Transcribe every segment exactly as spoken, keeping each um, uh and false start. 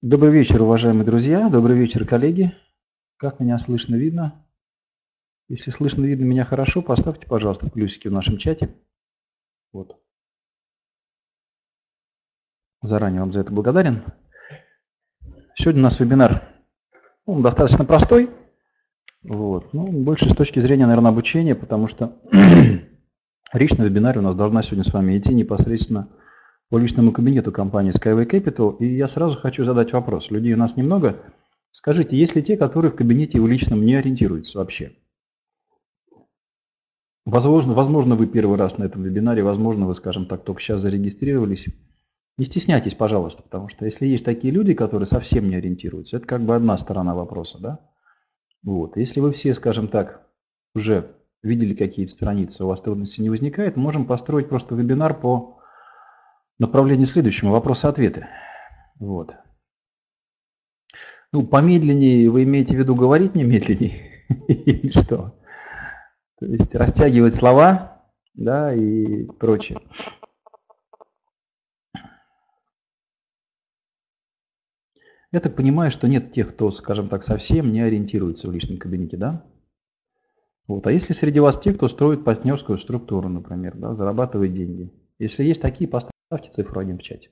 Добрый вечер, уважаемые друзья, добрый вечер, коллеги. Как меня слышно, видно? Если слышно, видно меня хорошо, поставьте, пожалуйста, плюсики в нашем чате. Вот. Заранее вам за это благодарен. Сегодня у нас вебинар, он достаточно простой, вот, ну, больше с точки зрения, наверное, обучения, потому что речь на вебинаре у нас должна сегодня с вами идти непосредственно по личному кабинету компании Skyway Capital. И я сразу хочу задать вопрос. Людей у нас немного. Скажите, есть ли те, которые в кабинете в личном не ориентируются вообще? Возможно, возможно, вы первый раз на этом вебинаре, возможно, вы, скажем так, только сейчас зарегистрировались. Не стесняйтесь, пожалуйста, потому что если есть такие люди, которые совсем не ориентируются, это как бы одна сторона вопроса, да? Вот. Если вы все, скажем так, уже видели какие-то страницы, у вас трудностей не возникает, можем построить просто вебинар по направлению следующему, вопросы-ответы. Вот. Ну, помедленнее вы имеете в виду говорить немедленнее или что? То есть растягивать слова, да, и прочее. Я так понимаю, что нет тех, кто, скажем так, совсем не ориентируется в личном кабинете, да? Вот. А если среди вас те, кто строит партнерскую структуру, например, да, зарабатывает деньги? Если есть такие, поставьте цифру один в чате.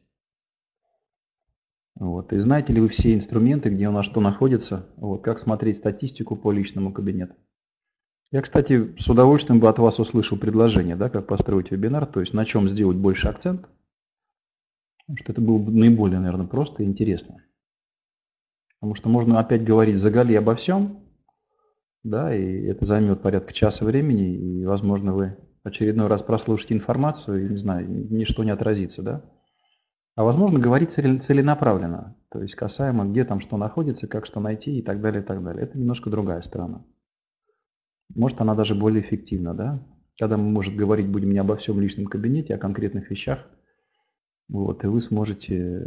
Вот. И знаете ли вы все инструменты, где у нас что находится, вот, как смотреть статистику по личному кабинету? Я, кстати, с удовольствием бы от вас услышал предложение, да, как построить вебинар, то есть на чем сделать больше акцент, потому что это было бы наиболее, наверное, просто и интересно. Потому что можно опять говорить заголи обо всем, да, и это займет порядка часа времени, и, возможно, вы очередной раз прослушаете информацию, и, не знаю, ничто не отразится, да. А возможно, говорить целенаправленно, то есть касаемо, где там что находится, как что найти и так далее, и так далее. Это немножко другая сторона. Может, она даже более эффективна, да? Когда мы, может, говорить будем не обо всем в личном кабинете, а о конкретных вещах, вот, и вы сможете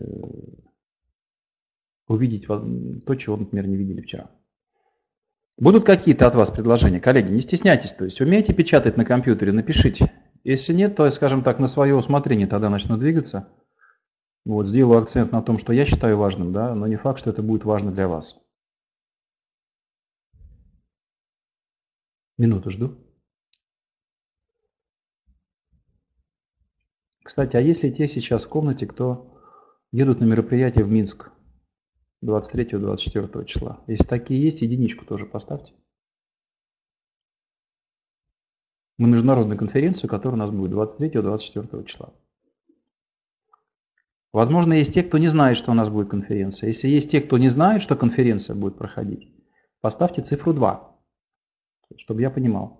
увидеть то, чего, например, не видели вчера. Будут какие-то от вас предложения? Коллеги, не стесняйтесь, то есть умеете печатать на компьютере, напишите. Если нет, то, скажем так, на свое усмотрение тогда начну двигаться. Вот, сделаю акцент на том, что я считаю важным, да, но не факт, что это будет важно для вас. Минуту жду. Кстати, а есть ли те сейчас в комнате, кто едут на мероприятие в Минск двадцать третьего — двадцать четвёртого числа? Если такие есть, единичку тоже поставьте. На международную конференцию, которая у нас будет двадцать третьего — двадцать четвёртого числа. Возможно, есть те, кто не знает, что у нас будет конференция. Если есть те, кто не знает, что конференция будет проходить, поставьте цифру два, чтобы я понимал.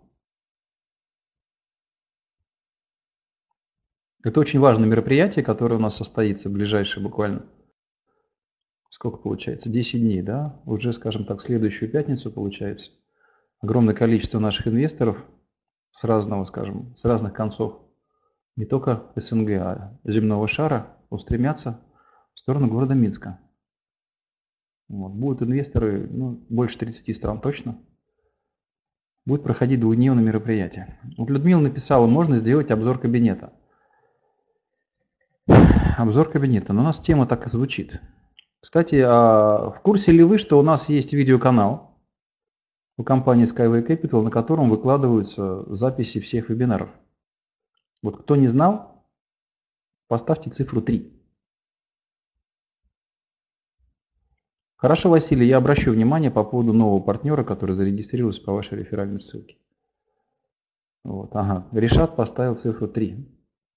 Это очень важное мероприятие, которое у нас состоится в ближайшие буквально, сколько получается, десять дней, да? Уже, скажем так, в следующую пятницу получается. Огромное количество наших инвесторов с разного, скажем, с разных концов, не только СНГ, а земного шара, устремятся в сторону города Минска. Вот. Будут инвесторы, ну, больше тридцати стран точно. Будет проходить двухдневное мероприятие. Вот Людмила написала, можно сделать обзор кабинета. Обзор кабинета. Но у нас тема так и звучит. Кстати, а в курсе ли вы, что у нас есть видеоканал у компании Skyway Capital, на котором выкладываются записи всех вебинаров? Вот кто не знал, поставьте цифру три. Хорошо, Василий, я обращу внимание по поводу нового партнера, который зарегистрировался по вашей реферальной ссылке. Вот, ага. Решат поставил цифру три.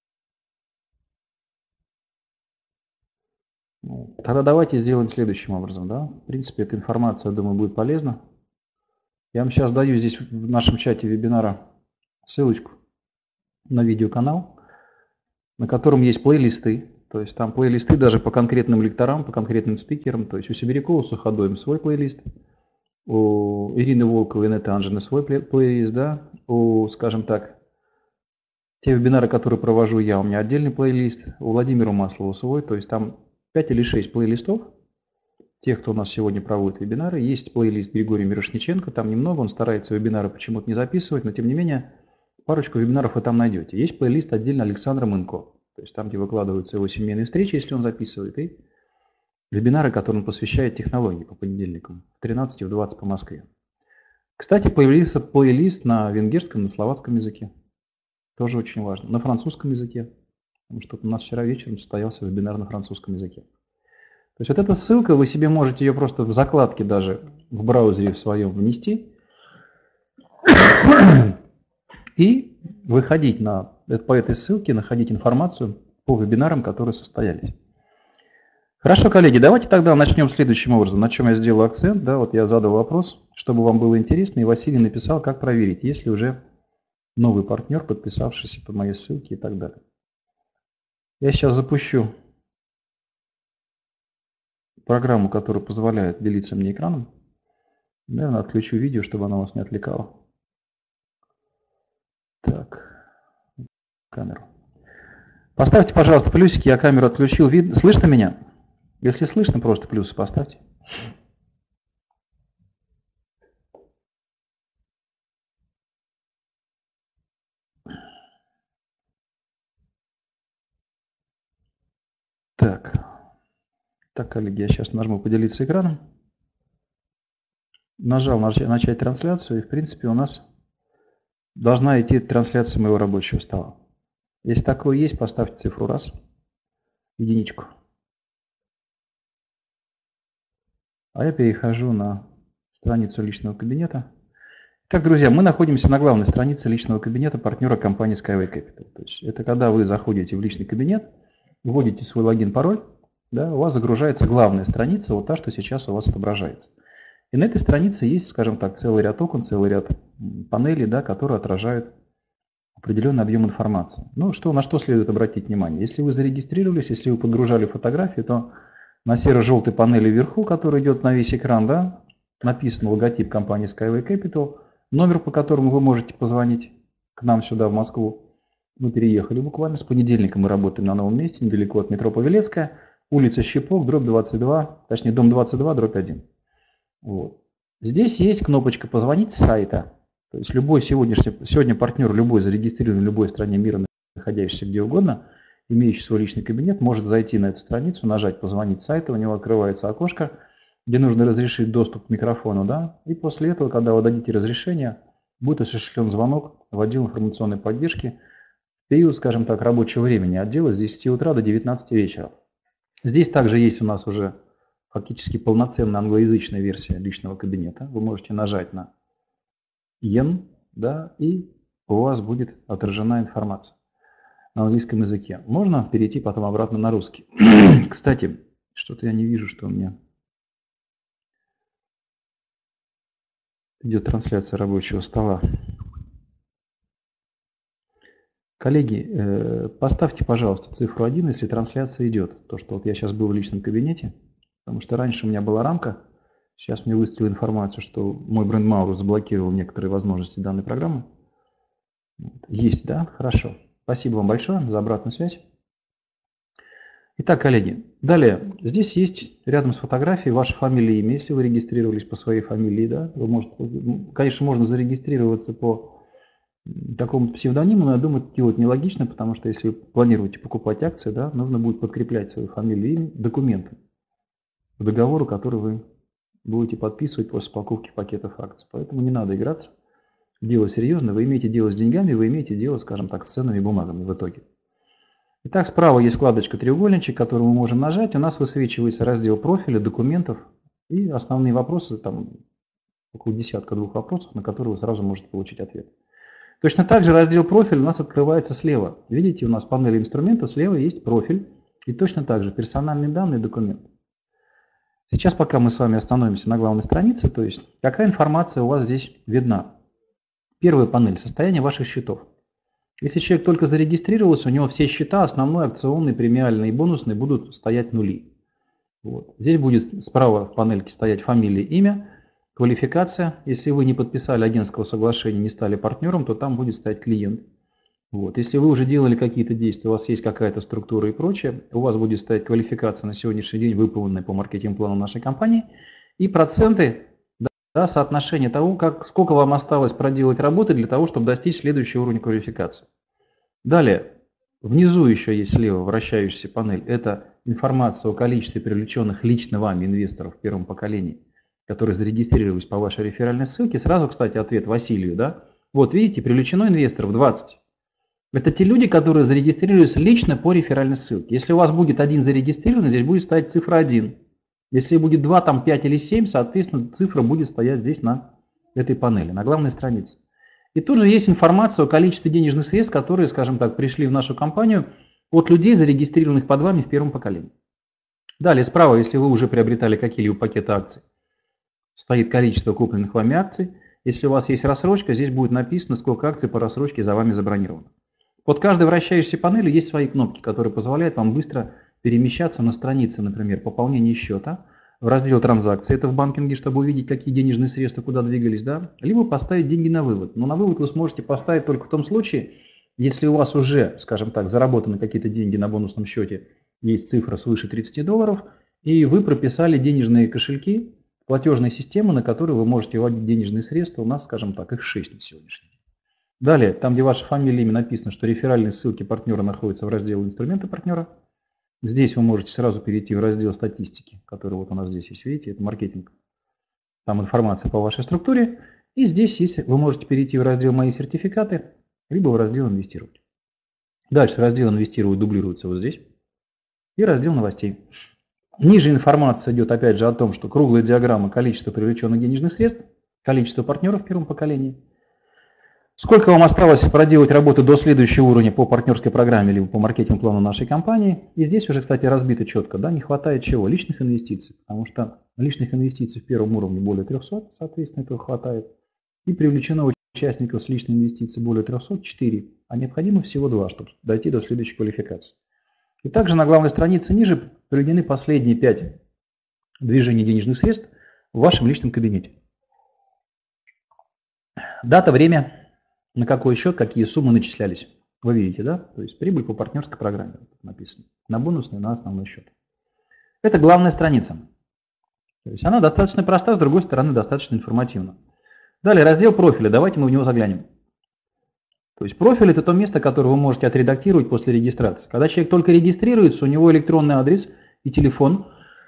Тогда давайте сделаем следующим образом. Да? В принципе, эта информация, я думаю, будет полезна. Я вам сейчас даю здесь в нашем чате вебинара ссылочку на видеоканал, на котором есть плейлисты. То есть там плейлисты даже по конкретным лекторам, по конкретным спикерам. То есть у Сибирякова, Суходоем свой плейлист, у Ирины Волковой и Неты Анжины свой плейлист, да, у, скажем так, те вебинары, которые провожу я, у меня отдельный плейлист, у Владимира Маслова свой, то есть там пять или шесть плейлистов, тех, кто у нас сегодня проводит вебинары. Есть плейлист Григория Мирошниченко, там немного, он старается вебинары почему-то не записывать, но тем не менее парочку вебинаров вы там найдете. Есть плейлист отдельно Александра Мынко, то есть там, где выкладываются его семейные встречи, если он записывает, и вебинары, которые он посвящает технологии по понедельникам в тринадцать и в двадцать по Москве. Кстати, появился плейлист на венгерском, на словацком языке. Тоже очень важно. На французском языке. Потому что у нас вчера вечером состоялся вебинар на французском языке. То есть вот эта ссылка, вы себе можете ее просто в закладке даже в браузере в своем внести и выходить на, по этой ссылке, находить информацию по вебинарам, которые состоялись. Хорошо, коллеги, давайте тогда начнем следующим образом, на чем я сделал акцент. Да, вот я задал вопрос, чтобы вам было интересно, и Василий написал, как проверить, есть ли уже новый партнер, подписавшийся по моей ссылке и так далее. Я сейчас запущу программу, которая позволяет делиться мне экраном. Наверное, отключу видео, чтобы она вас не отвлекала. Так, камеру. Поставьте, пожалуйста, плюсики, я камеру отключил. Видно, слышно меня? Если слышно, просто плюсы поставьте. Так, так, коллеги, я сейчас нажму «Поделиться экраном». Нажал «Начать трансляцию», и, в принципе, у нас должна идти трансляция моего рабочего стола. Если такое есть, поставьте цифру раз, единичку. А я перехожу на страницу личного кабинета. Так, друзья, мы находимся на главной странице личного кабинета партнера компании Skyway Capital. То есть это когда вы заходите в личный кабинет, вводите свой логин, пароль, да, у вас загружается главная страница, вот та, что сейчас у вас отображается. И на этой странице есть, скажем так, целый ряд окон, целый ряд панелей, да, которые отражают определенный объем информации. Ну, что, на что следует обратить внимание? Если вы зарегистрировались, если вы подгружали фотографии, то на серо-желтой панели вверху, которая идет на весь экран, да, написан логотип компании Skyway Capital, номер, по которому вы можете позвонить к нам сюда, в Москву. Мы переехали буквально, с понедельника мы работаем на новом месте, недалеко от метро Павелецкая, улица Щепок, дробь двадцать два, точнее дом двадцать два, дробь один. Вот. Здесь есть кнопочка «Позвонить» с сайта. То есть любой сегодняшний, сегодня партнер, любой зарегистрированный в любой стране мира, находящийся где угодно, имеющий свой личный кабинет, может зайти на эту страницу, нажать «Позвонить» с сайта, у него открывается окошко, где нужно разрешить доступ к микрофону, да, и после этого, когда вы дадите разрешение, будет осуществлен звонок в отдел информационной поддержки в период, скажем так, рабочего времени отдела с десяти утра до девятнадцати вечера. Здесь также есть у нас уже фактически полноценная англоязычная версия личного кабинета. Вы можете нажать на «Ен», да, и у вас будет отражена информация на английском языке. Можно перейти потом обратно на русский. Кстати, что-то я не вижу, что у меня идет трансляция рабочего стола. Коллеги, поставьте, пожалуйста, цифру один, если трансляция идет. То, что вот я сейчас был в личном кабинете, потому что раньше у меня была рамка, сейчас мне выставила информацию, что мой бренд Маурус заблокировал некоторые возможности данной программы. Есть, да? Хорошо. Спасибо вам большое за обратную связь. Итак, коллеги, далее, здесь есть рядом с фотографией ваша фамилия и имя, если вы регистрировались по своей фамилии, да, вы можете, конечно, можно зарегистрироваться по такому псевдониму, но я думаю, это делать нелогично, потому что если вы планируете покупать акции, да, нужно будет подкреплять свою фамилию и имя документом к договору, который вы будете подписывать после покупки пакетов акций. Поэтому не надо играться, дело серьезное, вы имеете дело с деньгами, вы имеете дело, скажем так, с ценными бумагами в итоге. Итак, справа есть вкладочка «Треугольничек», которую мы можем нажать. У нас высвечивается раздел профиля, документов и основные вопросы, там около десятка двух вопросов, на которые вы сразу можете получить ответ. Точно так же раздел «Профиль» у нас открывается слева. Видите, у нас в панели инструментов слева есть профиль и точно так же персональные данные, документ. Сейчас, пока мы с вами остановимся на главной странице, то есть какая информация у вас здесь видна. Первая панель – состояние ваших счетов. Если человек только зарегистрировался, у него все счета, основной, акционный, премиальный и бонусный, будут стоять нули. Вот. Здесь будет справа в панельке стоять фамилия, имя, квалификация. Если вы не подписали агентского соглашения, не стали партнером, то там будет стоять клиент. Вот. Если вы уже делали какие-то действия, у вас есть какая-то структура и прочее, у вас будет стоять квалификация на сегодняшний день, выполненная по маркетинг-плану нашей компании, и проценты, да, соотношение того, как, сколько вам осталось проделать работы для того, чтобы достичь следующего уровня квалификации. Далее, Внизу еще есть слева вращающаяся панель. Это информация о количестве привлеченных лично вами инвесторов в первом поколении, которые зарегистрировались по вашей реферальной ссылке. Сразу, кстати, ответ Василию, да? Вот видите, привлечено инвесторов двадцать. Это те люди, которые зарегистрировались лично по реферальной ссылке. Если у вас будет один зарегистрированный, здесь будет стоять цифра один. Если будет два, там пять или семь, соответственно, цифра будет стоять здесь на этой панели, на главной странице. И тут же есть информация о количестве денежных средств, которые, скажем так, пришли в нашу компанию от людей, зарегистрированных под вами в первом поколении. Далее справа, если вы уже приобретали какие-либо пакеты акций, стоит количество купленных вами акций. Если у вас есть рассрочка, здесь будет написано, сколько акций по рассрочке за вами забронировано. Под каждой вращающейся панелью есть свои кнопки, которые позволяют вам быстро перемещаться на странице, например, пополнения счета, в раздел транзакции, это в банкинге, чтобы увидеть, какие денежные средства куда двигались, да, либо поставить деньги на вывод. Но на вывод вы сможете поставить только в том случае, если у вас уже, скажем так, заработаны какие-то деньги на бонусном счете, есть цифра свыше тридцати долларов, и вы прописали денежные кошельки, платежные системы, на которые вы можете вводить денежные средства. У нас, скажем так, их шесть на сегодняшний день. Далее, там, где ваша фамилия, имя написано, что реферальные ссылки партнера находятся в разделе «Инструменты партнера». Здесь вы можете сразу перейти в раздел статистики, который вот у нас здесь есть, видите, это маркетинг. Там информация по вашей структуре. И здесь есть, вы можете перейти в раздел «Мои сертификаты», либо в раздел «Инвестировать». Дальше раздел «Инвестировать» дублируется вот здесь. И раздел «Новостей». Ниже информация идет опять же о том, что круглая диаграмма количества привлеченных денежных средств, количество партнеров в первом поколении. Сколько вам осталось проделать работу до следующего уровня по партнерской программе, либо по маркетинг-плану нашей компании. И здесь уже, кстати, разбито четко, да, не хватает чего? Личных инвестиций, потому что личных инвестиций в первом уровне более трёхсот, соответственно, этого хватает. И привлечено участников с личной инвестицией более трёхсот четыре, а необходимо всего два, чтобы дойти до следующей квалификации. И также на главной странице ниже приведены последние пять движений денежных средств в вашем личном кабинете. Дата, время, на какой счет, какие суммы начислялись. Вы видите, да? То есть прибыль по партнерской программе написано. На бонусный, на основной счет. Это главная страница. То есть она достаточно проста, с другой стороны достаточно информативна. Далее раздел профиля. Давайте мы в него заглянем. То есть профиль — это то место, которое вы можете отредактировать после регистрации. Когда человек только регистрируется, у него электронный адрес и телефон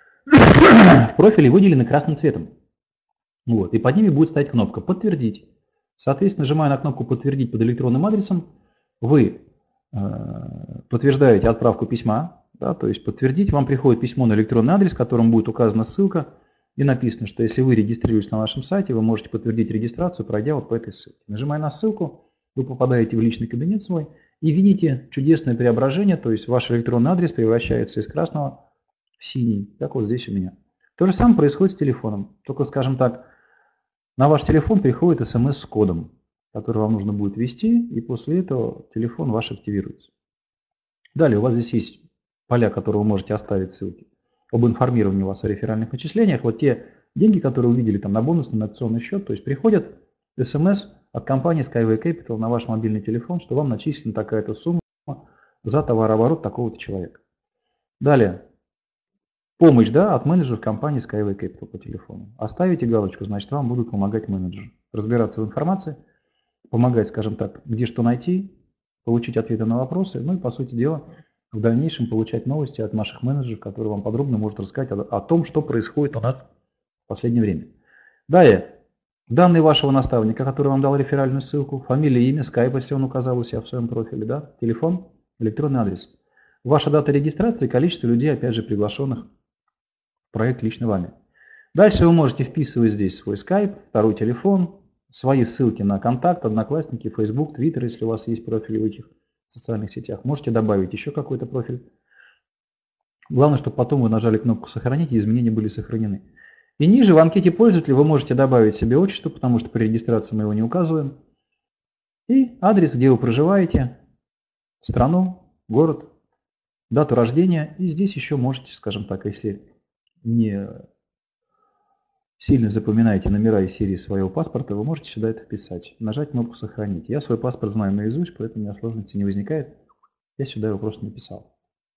в профиле выделены красным цветом. Вот. И под ними будет стоять кнопка «Подтвердить». Соответственно, нажимая на кнопку «Подтвердить» под электронным адресом, вы э, подтверждаете отправку письма, да, то есть подтвердить, вам приходит письмо на электронный адрес, в котором будет указана ссылка, и написано, что если вы регистрируетесь на нашем сайте, вы можете подтвердить регистрацию, пройдя вот по этой ссылке. Нажимая на ссылку, вы попадаете в личный кабинет свой и видите чудесное преображение, то есть ваш электронный адрес превращается из красного в синий, как вот здесь у меня. То же самое происходит с телефоном, только, скажем так, на ваш телефон приходит смс с кодом, который вам нужно будет ввести, и после этого телефон ваш активируется. Далее у вас здесь есть поля, которые вы можете оставить ссылки об информировании вас о реферальных начислениях. Вот те деньги, которые вы видели там на бонусный, на акционный счет, то есть приходят смс от компании Skyway Capital на ваш мобильный телефон, что вам начислена такая-то сумма за товарооборот такого-то человека. Далее. Помощь, да, от менеджеров компании Skyway Capital по телефону. Оставите галочку, значит, вам будут помогать менеджеры. Разбираться в информации, помогать, скажем так, где что найти, получить ответы на вопросы, ну и, по сути дела, в дальнейшем получать новости от наших менеджеров, которые вам подробно могут рассказать о, о том, что происходит у нас в последнее время. Далее, данные вашего наставника, который вам дал реферальную ссылку, фамилия, имя, скайп, если он указал у себя в своем профиле, да, телефон, электронный адрес. Ваша дата регистрации и количество людей, опять же, приглашенных проект лично вами. Дальше вы можете вписывать здесь свой скайп, второй телефон, свои ссылки на контакт, одноклассники, Facebook, Twitter, если у вас есть профили в этих социальных сетях. Можете добавить еще какой-то профиль. Главное, чтобы потом вы нажали кнопку «Сохранить» и изменения были сохранены. И ниже в анкете пользователя вы можете добавить себе отчество, потому что при регистрации мы его не указываем. И адрес, где вы проживаете, страну, город, дату рождения. И здесь еще можете, скажем так, если не сильно запоминаете номера и серии своего паспорта, вы можете сюда это вписать. Нажать кнопку «Сохранить». Я свой паспорт знаю наизусть, поэтому у меня сложности не возникает. Я сюда его просто написал.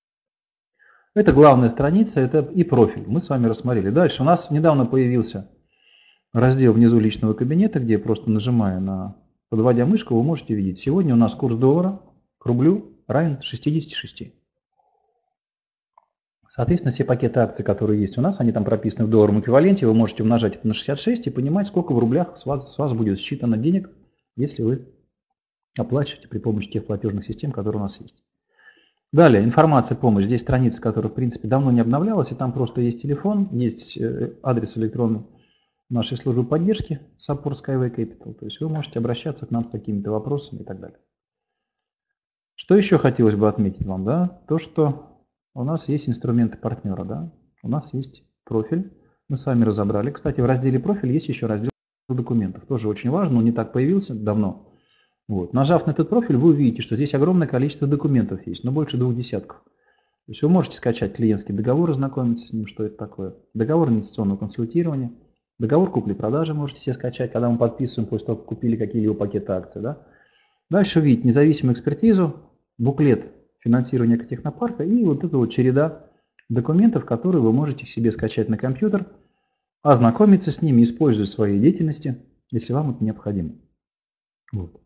Это главная страница, это и профиль. Мы с вами рассмотрели. Дальше у нас недавно появился раздел внизу личного кабинета, где просто нажимая на, подводя мышку, вы можете видеть. Сегодня у нас курс доллара к рублю равен шестидесяти шести. Соответственно, все пакеты акций, которые есть у нас, они там прописаны в долларовом эквиваленте, вы можете умножать это на шестьдесят шесть и понимать, сколько в рублях с вас, с вас будет считано денег, если вы оплачиваете при помощи тех платежных систем, которые у нас есть. Далее, информация, помощь. Здесь страница, которая, в принципе, давно не обновлялась, и там просто есть телефон, есть адрес электронный нашей службы поддержки, Support Skyway Capital. То есть вы можете обращаться к нам с какими-то вопросами и так далее. Что еще хотелось бы отметить вам, да? То, что у нас есть инструменты партнера, да? У нас есть профиль, мы с вами разобрали. Кстати, в разделе профиль есть еще раздел документов. Тоже очень важно, он не так появился давно. Вот. Нажав на этот профиль, вы увидите, что здесь огромное количество документов есть, но больше двух десятков. То есть вы можете скачать клиентский договор, ознакомиться с ним, что это такое. Договор инвестиционного консультирования, договор купли-продажи можете себе скачать, когда мы подписываем после того, как купили какие-либо пакеты акций. Да? Дальше увидите независимую экспертизу, буклет финансирования экотехнопарка и вот эта вот череда документов, которые вы можете себе скачать на компьютер, ознакомиться с ними, используя в своей деятельности, если вам это необходимо. Вот.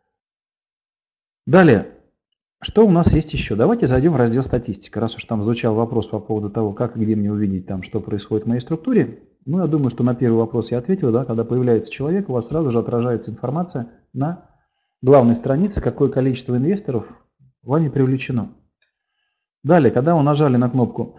Далее, что у нас есть еще? Давайте зайдем в раздел статистика. Раз уж там звучал вопрос по поводу того, как и где мне увидеть, там, что происходит в моей структуре, ну, я думаю, что на первый вопрос я ответил, да, когда появляется человек, у вас сразу же отражается информация на главной странице, какое количество инвесторов вами привлечено. Далее, когда вы нажали на кнопку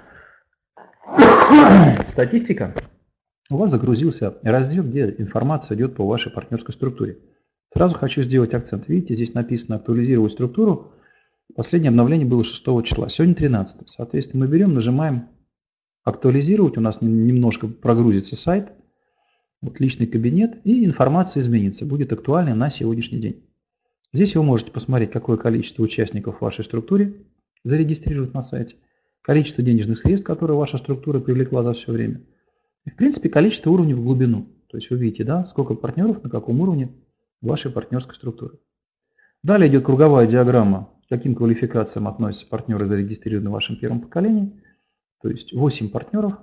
«Статистика», у вас загрузился раздел, где информация идет по вашей партнерской структуре. Сразу хочу сделать акцент. Видите, здесь написано «Актуализировать структуру». Последнее обновление было шестого числа, сегодня тринадцатого. Соответственно, мы берем, нажимаем «Актуализировать». У нас немножко прогрузится сайт, вот личный кабинет, и информация изменится, будет актуальна на сегодняшний день. Здесь вы можете посмотреть, какое количество участников в вашей структуре зарегистрировать на сайте, количество денежных средств, которые ваша структура привлекла за все время, и, в принципе, количество уровней в глубину. То есть вы видите, да, сколько партнеров на каком уровне вашей партнерской структуры. Далее идет круговая диаграмма, к каким квалификациям относятся партнеры, зарегистрированные в вашем первом поколении. То есть восемь партнеров,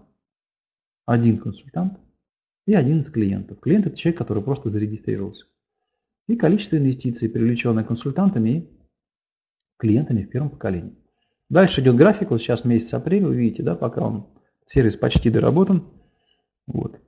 один консультант и одиннадцать клиентов. Клиент – это человек, который просто зарегистрировался. И количество инвестиций, привлеченных консультантами и клиентами в первом поколении. Дальше идет график, вот сейчас месяц апрель, вы видите, да, пока он, сервис почти доработан. Вот.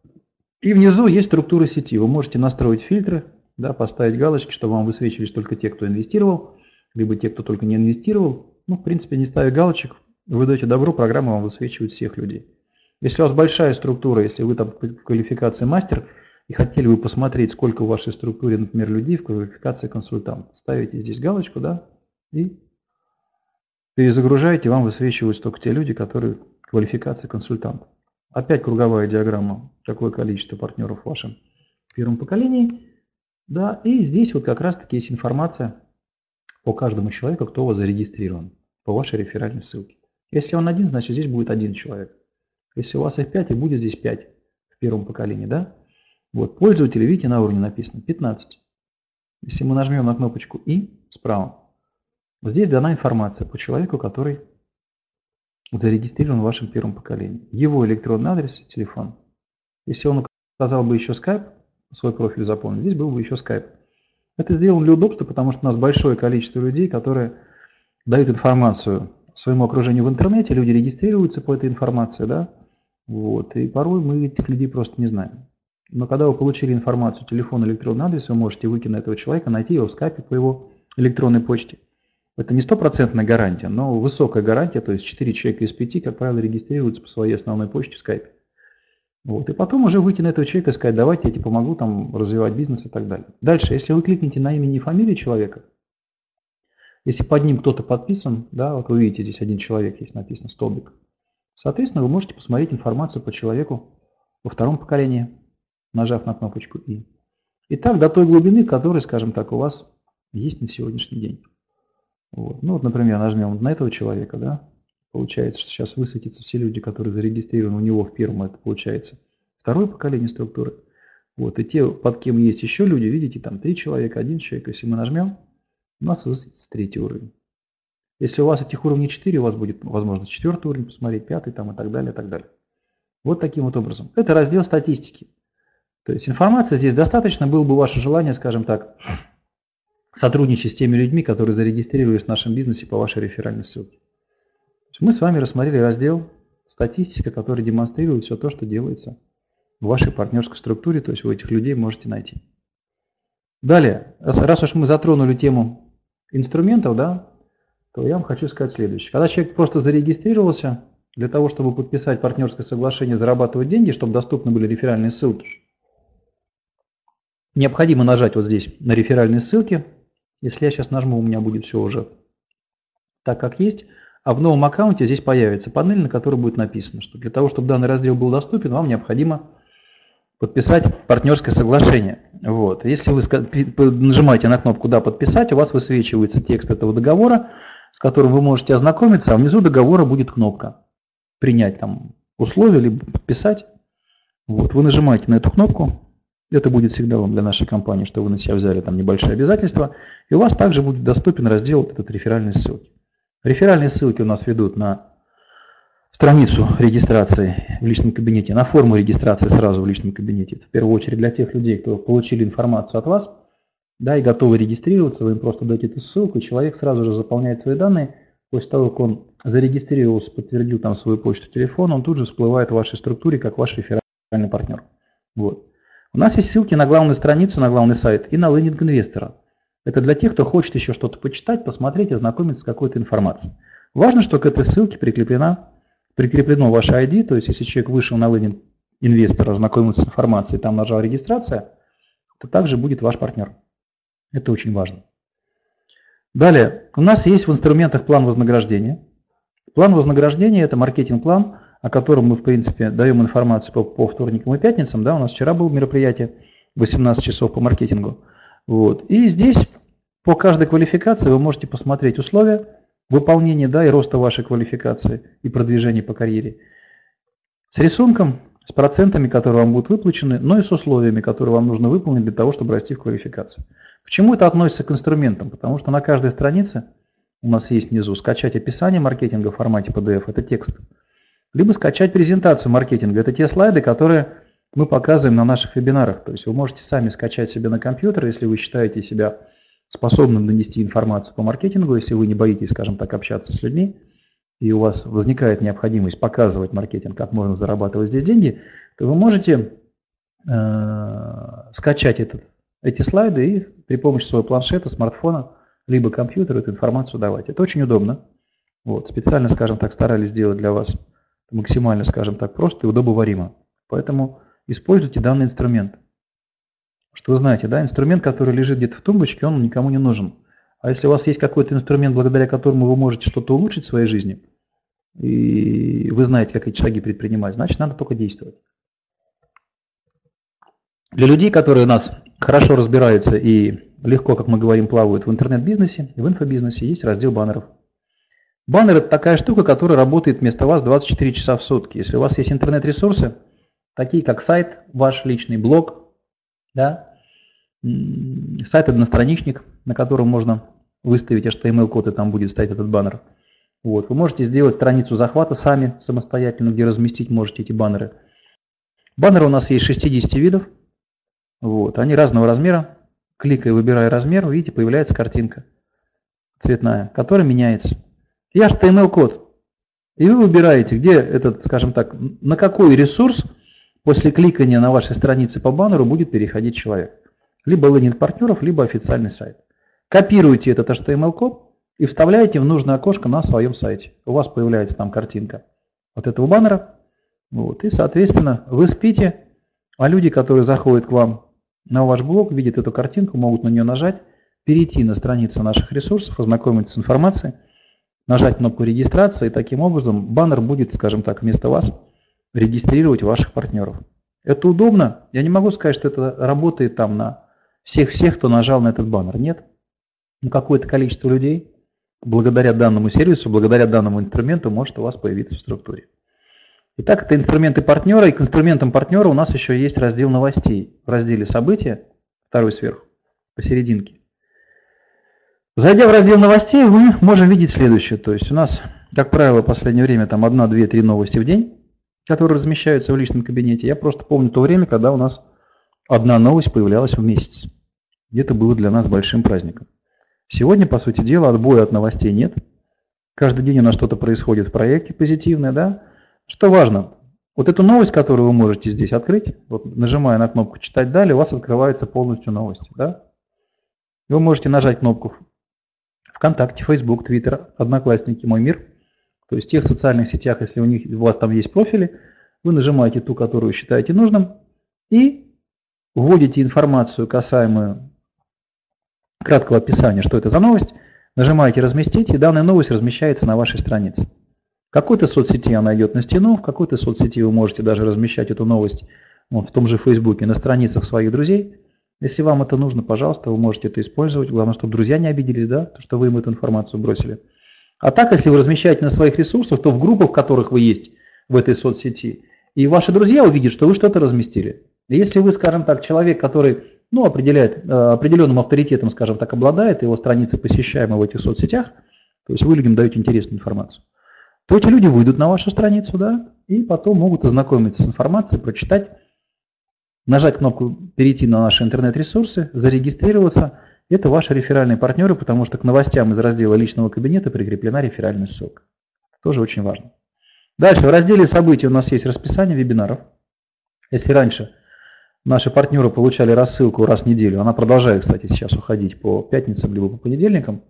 И внизу есть структура сети. Вы можете настроить фильтры, да, поставить галочки, чтобы вам высвечивались только те, кто инвестировал, либо те, кто только не инвестировал. Ну, в принципе, не ставя галочек, вы даете добро, программа вам высвечивает всех людей. Если у вас большая структура, если вы там в квалификации мастер, и хотели бы посмотреть, сколько в вашей структуре, например, людей в квалификации консультант, ставите здесь галочку, да, и перезагружаете, вам высвечиваются только те люди, которые в квалификации консультант. Опять круговая диаграмма, какое количество партнеров в вашем первом поколении. Да, и здесь вот как раз таки есть информация по каждому человеку, кто у вас зарегистрирован, по вашей реферальной ссылке. Если он один, значит здесь будет один человек. Если у вас их пять, и будет здесь пять в первом поколении, да. Вот, пользователи, видите, на уровне написано пятнадцать. Если мы нажмем на кнопочку «И» справа, здесь дана информация по человеку, который зарегистрирован в вашем первом поколении. Его электронный адрес и телефон. Если он указал бы еще Skype, свой профиль заполнил, здесь был бы еще Skype. Это сделано для удобства, потому что у нас большое количество людей, которые дают информацию своему окружению в интернете, люди регистрируются по этой информации, да, вот, и порой мы этих людей просто не знаем. Но когда вы получили информацию, телефон, электронный адрес, вы можете выйти на этого человека, найти его в скайпе по его электронной почте. Это не стопроцентная гарантия, но высокая гарантия, то есть четыре человека из пяти, как правило, регистрируются по своей основной почте в скайпе. Вот, и потом уже выйти на этого человека и сказать, давайте я тебе помогу там развивать бизнес и так далее. Дальше, если вы кликните на имя и фамилию человека, если под ним кто-то подписан, да, вот вы видите, здесь один человек есть, написано столбик, соответственно, вы можете посмотреть информацию по человеку во втором поколении, нажав на кнопочку «И». И так до той глубины, которая, скажем так, у вас есть на сегодняшний день. Вот. Ну вот, например, нажмем на этого человека, да, получается, что сейчас высветятся все люди, которые зарегистрированы у него в первом, это получается второе поколение структуры. Вот, и те, под кем есть еще люди, видите, там три человека, один человек, если мы нажмем, у нас высветится третий уровень. Если у вас этих уровней четыре, у вас будет возможность четвертый уровень посмотреть, пятый там и так далее, и так далее. Вот таким вот образом. Это раздел статистики. То есть информация здесь достаточно, было бы ваше желание, скажем так, сотрудничать с теми людьми, которые зарегистрировались в нашем бизнесе по вашей реферальной ссылке. Мы с вами рассмотрели раздел «Статистика», который демонстрирует все то, что делается в вашей партнерской структуре, то есть вы этих людей можете найти. Далее, раз уж мы затронули тему инструментов, да, то я вам хочу сказать следующее. Когда человек просто зарегистрировался для того, чтобы подписать партнерское соглашение, зарабатывать деньги, чтобы доступны были реферальные ссылки, необходимо нажать вот здесь на реферальные ссылки. Если я сейчас нажму, у меня будет все уже так, как есть. А в новом аккаунте здесь появится панель, на которой будет написано, что для того, чтобы данный раздел был доступен, вам необходимо подписать партнерское соглашение. Вот. Если вы нажимаете на кнопку «Да, подписать», у вас высвечивается текст этого договора, с которым вы можете ознакомиться, а внизу договора будет кнопка «Принять там условия» либо «Подписать». Вот. Вы нажимаете на эту кнопку, это будет всегда вам для нашей компании, что вы на себя взяли там небольшие обязательства, и у вас также будет доступен раздел вот этот реферальной ссылки. Реферальные ссылки у нас ведут на страницу регистрации в личном кабинете, на форму регистрации сразу в личном кабинете. В первую очередь для тех людей, кто получили информацию от вас, да, и готовы регистрироваться, вы им просто дадите эту ссылку, и человек сразу же заполняет свои данные. После того, как он зарегистрировался, подтвердил там свою почту, телефон, он тут же всплывает в вашей структуре как ваш реферальный партнер. Вот. У нас есть ссылки на главную страницу, на главный сайт и на лендинг инвестора. Это для тех, кто хочет еще что-то почитать, посмотреть, ознакомиться с какой-то информацией. Важно, что к этой ссылке прикреплена, прикреплено ваше ай ди, то есть если человек вышел на лендинг инвестора, ознакомился с информацией, там нажал регистрация, то также будет ваш партнер. Это очень важно. Далее, у нас есть в инструментах план вознаграждения. План вознаграждения – это маркетинг-план, о котором мы, в принципе, даем информацию по, по вторникам и пятницам. Да, у нас вчера было мероприятие, восемнадцать часов по маркетингу. Вот. И здесь по каждой квалификации вы можете посмотреть условия выполнения, да, и роста вашей квалификации и продвижения по карьере. С рисунком, с процентами, которые вам будут выплачены, но и с условиями, которые вам нужно выполнить для того, чтобы расти в квалификации. Почему это относится к инструментам? Потому что на каждой странице у нас есть внизу скачать описание маркетинга в формате пи ди эф, это текст. Либо скачать презентацию маркетинга, это те слайды, которые мы показываем на наших вебинарах. То есть вы можете сами скачать себе на компьютер, если вы считаете себя способным донести информацию по маркетингу, если вы не боитесь, скажем так, общаться с людьми, и у вас возникает необходимость показывать маркетинг, как можно зарабатывать здесь деньги, то вы можете э, скачать этот, эти слайды и при помощи своего планшета, смартфона, либо компьютера эту информацию давать. Это очень удобно. Вот, специально, скажем так, старались сделать для вас максимально, скажем так, просто и удобоваримо. Поэтому используйте данный инструмент. Что вы знаете, да, инструмент, который лежит где-то в тумбочке, он никому не нужен. А если у вас есть какой-то инструмент, благодаря которому вы можете что-то улучшить в своей жизни, и вы знаете, как эти шаги предпринимать, значит, надо только действовать. Для людей, которые у нас хорошо разбираются и легко, как мы говорим, плавают в интернет-бизнесе и в инфобизнесе, есть раздел баннеров. Баннер – это такая штука, которая работает вместо вас двадцать четыре часа в сутки. Если у вас есть интернет-ресурсы, такие как сайт, ваш личный блог, да, сайт-одностраничник, на котором можно выставить эйч ти эм эль-код, и там будет стоять этот баннер. Вот. Вы можете сделать страницу захвата сами, самостоятельно, где разместить можете эти баннеры. Баннеры у нас есть шестьдесят видов. Вот. Они разного размера. Кликая, выбирая размер, видите, появляется картинка цветная, которая меняется. И эйч ти эм эль-код. И вы выбираете, где этот, скажем так, на какой ресурс после кликания на вашей странице по баннеру будет переходить человек. Либо лендинг партнеров, либо официальный сайт. Копируете этот эйч ти эм эль-код и вставляете в нужное окошко на своем сайте. У вас появляется там картинка вот этого баннера. Вот, и, соответственно, вы спите, а люди, которые заходят к вам на ваш блог, видят эту картинку, могут на нее нажать, перейти на страницу наших ресурсов, ознакомиться с информацией, нажать кнопку регистрации, и таким образом баннер будет, скажем так, вместо вас регистрировать ваших партнеров. Это удобно. Я не могу сказать, что это работает там на всех-всех, кто нажал на этот баннер. Нет. Но какое-то количество людей, благодаря данному сервису, благодаря данному инструменту, может у вас появиться в структуре. Итак, это инструменты партнера, и к инструментам партнера у нас еще есть раздел новостей. В разделе события, второй сверху, посерединке. Зайдя в раздел новостей, мы можем видеть следующее. То есть у нас, как правило, в последнее время там одна, две, три новости в день, которые размещаются в личном кабинете. Я просто помню то время, когда у нас одна новость появлялась в месяц. И это было для нас большим праздником. Сегодня, по сути дела, отбоя от новостей нет. Каждый день у нас что-то происходит в проекте позитивное, да. Что важно, вот эту новость, которую вы можете здесь открыть, вот нажимая на кнопку «Читать далее», у вас открывается полностью новость, да. Вы можете нажать кнопку ВКонтакте, Facebook, Twitter, Одноклассники, Мой мир. То есть в тех социальных сетях, если у, них, у вас там есть профили, вы нажимаете ту, которую считаете нужным, и вводите информацию, касаемую краткого описания, что это за новость, нажимаете «Разместить», и данная новость размещается на вашей странице. В какой-то соцсети она идет на стену, в какой-то соцсети вы можете даже размещать эту новость вот, в том же Фейсбуке на страницах своих друзей. Если вам это нужно, пожалуйста, вы можете это использовать. Главное, чтобы друзья не обиделись, да, то, что вы им эту информацию бросили. А так, если вы размещаете на своих ресурсах, то в группах, в которых вы есть в этой соцсети, и ваши друзья увидят, что вы что-то разместили. И если вы, скажем так, человек, который ну, определяет, определенным авторитетом, скажем так, обладает, его страницы посещаемы в этих соцсетях, то есть вы людям даете интересную информацию, то эти люди выйдут на вашу страницу, да, и потом могут ознакомиться с информацией, прочитать, нажать кнопку «Перейти на наши интернет-ресурсы», зарегистрироваться. Это ваши реферальные партнеры, потому что к новостям из раздела личного кабинета прикреплена реферальная ссылка. Тоже очень важно. Дальше в разделе «События» у нас есть расписание вебинаров. Если раньше наши партнеры получали рассылку раз в неделю, она продолжает, кстати, сейчас уходить по пятницам либо по понедельникам,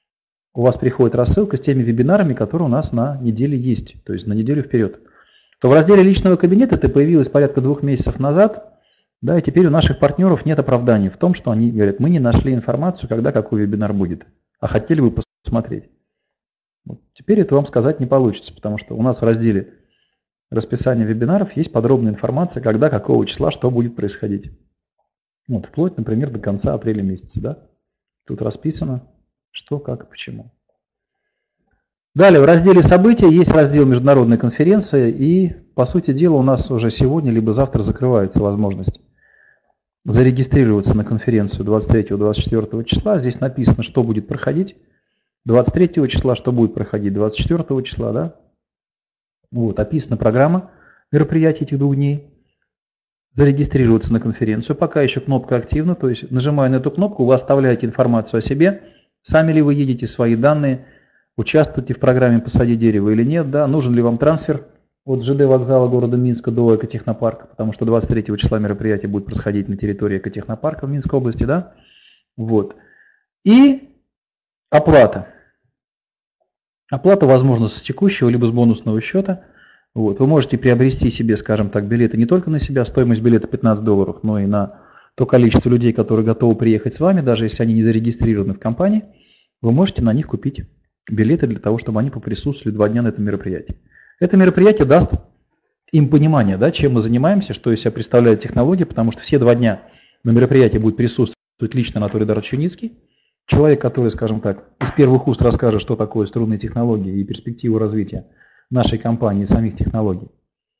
у вас приходит рассылка с теми вебинарами, которые у нас на неделе есть, то есть на неделю вперед. То в разделе личного кабинета это появилось порядка двух месяцев назад, да, и теперь у наших партнеров нет оправданий в том, что они говорят, мы не нашли информацию, когда какой вебинар будет, а хотели бы посмотреть. Вот теперь это вам сказать не получится, потому что у нас в разделе расписание вебинаров есть подробная информация, когда, какого числа, что будет происходить. Вот, вплоть, например, до конца апреля месяца. Да? Тут расписано, что, как и почему. Далее, в разделе «События» есть раздел «Международная конференция», и, по сути дела, у нас уже сегодня либо завтра закрывается возможность зарегистрироваться на конференцию двадцать третьего — двадцать четвёртого числа. Здесь написано, что будет проходить. двадцать третьего числа, что будет проходить двадцать четвёртого числа, да? Вот, описана программа мероприятий этих двух дней. Зарегистрироваться на конференцию. Пока еще кнопка активна, то есть нажимая на эту кнопку, вы оставляете информацию о себе. Сами ли вы едете, свои данные, участвуете в программе «Посади дерево» или нет, да? Нужен ли вам трансфер от ЖД вокзала города Минска до экотехнопарка, потому что двадцать третьего числа мероприятие будет происходить на территории экотехнопарка в Минской области, да? Вот. И оплата. Оплата возможна с текущего либо с бонусного счета. Вот. Вы можете приобрести себе, скажем так, билеты не только на себя, стоимость билета пятнадцать долларов, но и на то количество людей, которые готовы приехать с вами, даже если они не зарегистрированы в компании, вы можете на них купить билеты для того, чтобы они поприсутствовали два дня на этом мероприятии. Это мероприятие даст им понимание, да, чем мы занимаемся, что из себя представляет технология, потому что все два дня на мероприятии будет присутствовать лично Анатолий Эдуардович Юницкий, человек, который, скажем так, из первых уст расскажет, что такое струнные технологии и перспективу развития нашей компании и самих технологий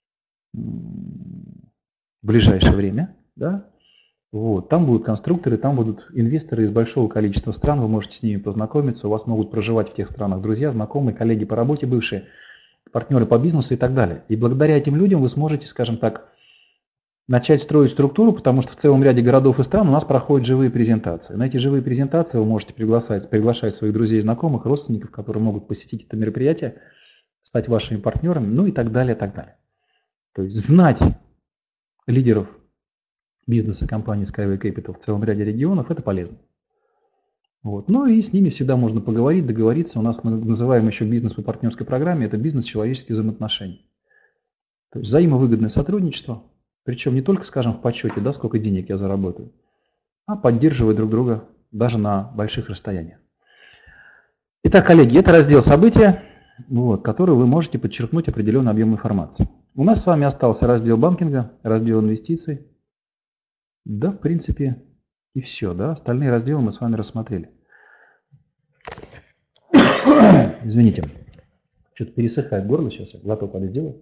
в ближайшее время. Да? Вот. Там будут конструкторы, там будут инвесторы из большого количества стран, вы можете с ними познакомиться, у вас могут проживать в тех странах друзья, знакомые, коллеги по работе бывшие, партнеры по бизнесу и так далее. И благодаря этим людям вы сможете, скажем так, начать строить структуру, потому что в целом ряде городов и стран у нас проходят живые презентации. На эти живые презентации вы можете приглашать, приглашать своих друзей, знакомых, родственников, которые могут посетить это мероприятие, стать вашими партнерами, ну и так далее, так далее. То есть знать лидеров бизнеса компании Skyway Capital в целом ряде регионов – это полезно. Вот. Ну и с ними всегда можно поговорить, договориться. У нас мы называем еще бизнес по партнерской программе – это бизнес человеческих взаимоотношений. То есть взаимовыгодное сотрудничество, причем не только, скажем, в подсчете, да, сколько денег я заработаю, а поддерживать друг друга даже на больших расстояниях. Итак, коллеги, это раздел «События», вот, который вы можете подчеркнуть определенный объем информации. У нас с вами остался раздел банкинга, раздел инвестиций. Да, в принципе, и все. Да? Остальные разделы мы с вами рассмотрели. Извините, что-то пересыхает горло, сейчас я глоток воды сделаю.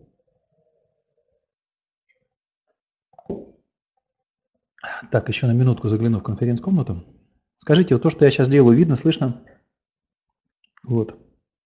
Так, еще на минутку загляну в конференц-комнату. Скажите, вот то, что я сейчас делаю, видно, слышно? Вот.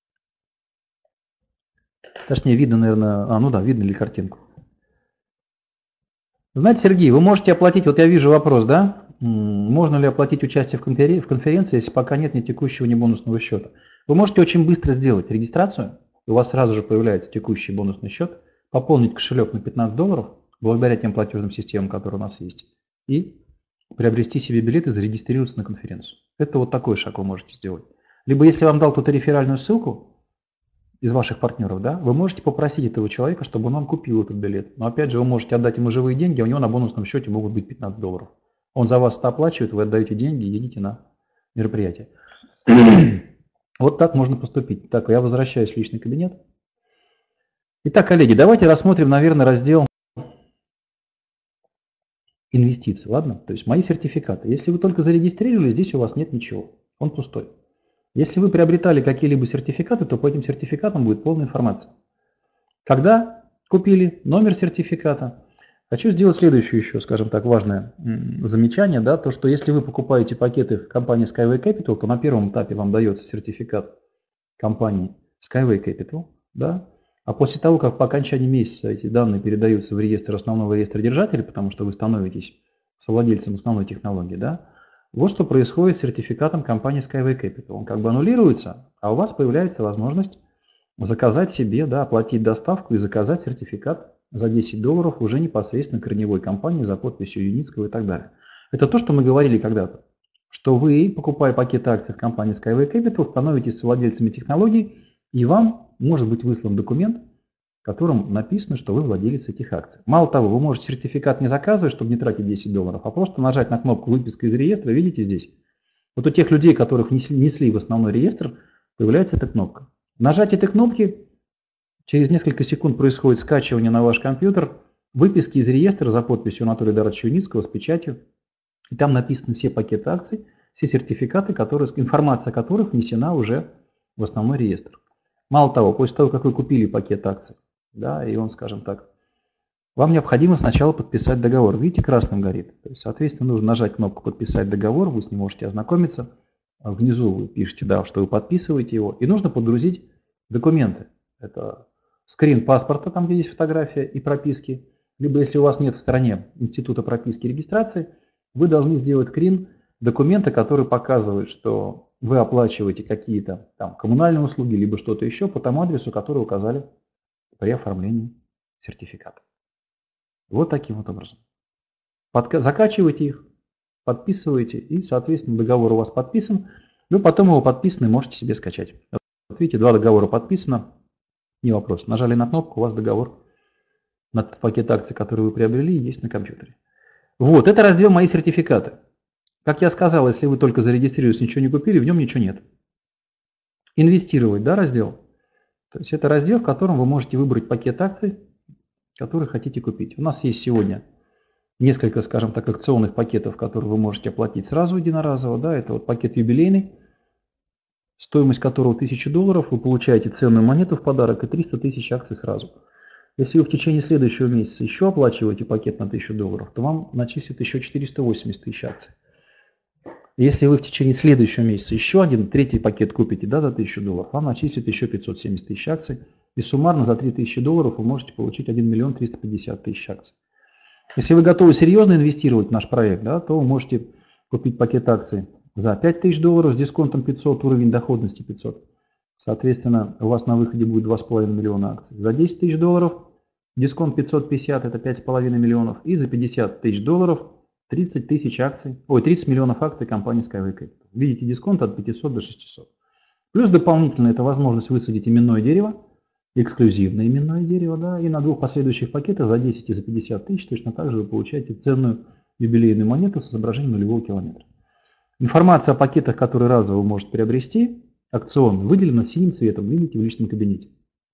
Точнее, видно, наверное... А, ну да, видно ли картинку. Знаете, Сергей, вы можете оплатить... Вот я вижу вопрос, да? можно ли оплатить участие в конференции, в конференции, если пока нет ни текущего, ни бонусного счета. Вы можете очень быстро сделать регистрацию, у вас сразу же появляется текущий бонусный счет, пополнить кошелек на пятнадцать долларов, благодаря тем платежным системам, которые у нас есть, и приобрести себе билет и зарегистрироваться на конференцию. Это вот такой шаг вы можете сделать. Либо если вам дал кто-то реферальную ссылку из ваших партнеров, да, вы можете попросить этого человека, чтобы он вам купил этот билет. Но опять же, вы можете отдать ему живые деньги, а у него на бонусном счете могут быть пятнадцать долларов. Он за вас это оплачивает, вы отдаете деньги и едете на мероприятие. Вот так можно поступить. Так, я возвращаюсь в личный кабинет. Итак, коллеги, давайте рассмотрим, наверное, раздел инвестиции, ладно? То есть мои сертификаты. Если вы только зарегистрировали, здесь у вас нет ничего, он пустой. Если вы приобретали какие-либо сертификаты, то по этим сертификатам будет полная информация. Когда купили, номер сертификата. Хочу сделать следующее еще, скажем так, важное замечание, да, то, что если вы покупаете пакеты в компании Skyway Capital, то на первом этапе вам дается сертификат компании Skyway Capital, да, а после того, как по окончании месяца эти данные передаются в реестр основного реестра держателей, потому что вы становитесь совладельцем основной технологии, да, вот что происходит с сертификатом компании Skyway Capital. Он как бы аннулируется, а у вас появляется возможность заказать себе, да, оплатить доставку и заказать сертификат за десять долларов уже непосредственно корневой компании за подписью Юницкого и так далее. Это то, что мы говорили когда-то, что вы, покупая пакет акций в компании Skyway Capital, становитесь владельцами технологий, и вам может быть выслан документ, в котором написано, что вы владелец этих акций. Мало того, вы можете сертификат не заказывать, чтобы не тратить десять долларов, а просто нажать на кнопку «Выписка из реестра», видите здесь. Вот у тех людей, которых внесли в основной реестр, появляется эта кнопка. Нажать этой кнопки, через несколько секунд происходит скачивание на ваш компьютер выписки из реестра за подписью Анатолия Эдуардовича Юницкого с печатью. И там написаны все пакеты акций, все сертификаты, которые, информация о которых внесена уже в основной реестр. Мало того, после того, как вы купили пакет акций, да, и он, скажем так, вам необходимо сначала подписать договор. Видите, красным горит. То есть, соответственно, нужно нажать кнопку «Подписать договор», вы с ним можете ознакомиться. Внизу вы пишете, да, что вы подписываете его. И нужно подгрузить документы. Это скрин паспорта, там где есть фотография и прописки. Либо если у вас нет в стране института прописки и регистрации, вы должны сделать скрин документа, который показывает, что вы оплачиваете какие-то там коммунальные услуги, либо что-то еще по тому адресу, который указали при оформлении сертификата. Вот таким вот образом. Подка- закачивайте их, подписываете, и, соответственно, договор у вас подписан. Вы потом его подписанный можете себе скачать. Вот видите, два договора подписано, не вопрос. Нажали на кнопку, у вас договор на пакет акций, который вы приобрели, есть на компьютере. Вот, это раздел «Мои сертификаты». Как я сказал, если вы только зарегистрировались, ничего не купили, в нем ничего нет. Инвестировать, да, раздел? То есть это раздел, в котором вы можете выбрать пакет акций, который хотите купить. У нас есть сегодня несколько, скажем так, акционных пакетов, которые вы можете оплатить сразу единоразово. Да, это вот пакет юбилейный, стоимость которого тысяча долларов, вы получаете ценную монету в подарок и триста тысяч акций сразу. Если вы в течение следующего месяца еще оплачиваете пакет на тысячу долларов, то вам начислят еще четыреста восемьдесят тысяч акций. Если вы в течение следующего месяца еще один, третий пакет купите, да, за тысячу долларов, вам начислят еще пятьсот семьдесят тысяч акций. И суммарно за три тысячи долларов вы можете получить один миллион триста пятьдесят тысяч акций. Если вы готовы серьезно инвестировать в наш проект, да, то вы можете купить пакет акций за пять тысяч долларов с дисконтом пятьсот, уровень доходности пятьсот. Соответственно, у вас на выходе будет два с половиной миллиона акций. За десять тысяч долларов дисконт пятьсот пятьдесят, это пять с половиной миллионов. И за пятьдесят тысяч долларов тридцать тысяч акций, ой, тридцать миллионов акций компании Skyway Capital. Видите, дисконт от пятисот до шестисот. Плюс дополнительно это возможность высадить именное дерево, эксклюзивное именное дерево, да, и на двух последующих пакетах за десять и за пятьдесят тысяч точно так же вы получаете ценную юбилейную монету с изображением нулевого километра. Информация о пакетах, которые разово вы можете приобрести, акционно, выделена синим цветом, видите, в личном кабинете.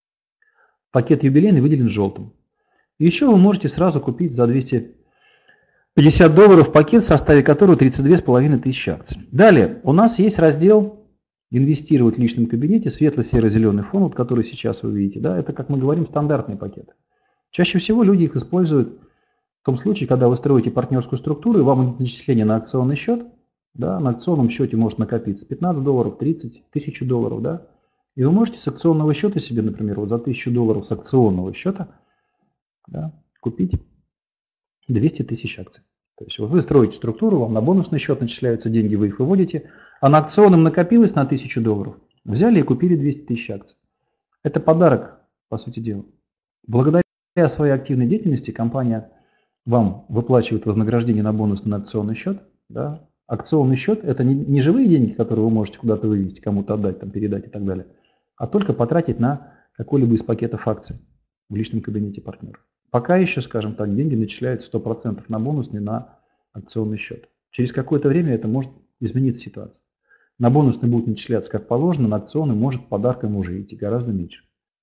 Пакет юбилейный выделен желтым. И еще вы можете сразу купить за двести пятьдесят долларов пакет, в составе которого тридцать две с половиной тысячи акций. Далее у нас есть раздел «Инвестировать в личном кабинете», светло-серо-зеленый фон, вот, который сейчас вы видите. Да, это, как мы говорим, стандартные пакеты. Чаще всего люди их используют в том случае, когда вы строите партнерскую структуру, и вам идет начисление на акционный счет. Да, на акционном счете может накопиться пятнадцать долларов, тридцать, тысячу долларов. Да, и вы можете с акционного счета себе, например, вот за тысячу долларов с акционного счета, да, купить двести тысяч акций. То есть вот вы строите структуру, вам на бонусный счет начисляются деньги, вы их выводите, а на акционном накопилось на тысячу долларов, взяли и купили двести тысяч акций. Это подарок, по сути дела. Благодаря своей активной деятельности компания вам выплачивает вознаграждение на бонусный на акционный счет. Да? Акционный счет – это не, не живые деньги, которые вы можете куда-то вывести, кому-то отдать, там, передать и так далее, а только потратить на какой-либо из пакетов акций в личном кабинете партнера. Пока еще, скажем так, деньги начисляют сто процентов на бонусный, на акционный счет. Через какое-то время это может измениться ситуация. На бонусный будут начисляться как положено, на акционный может подарком уже идти гораздо меньше.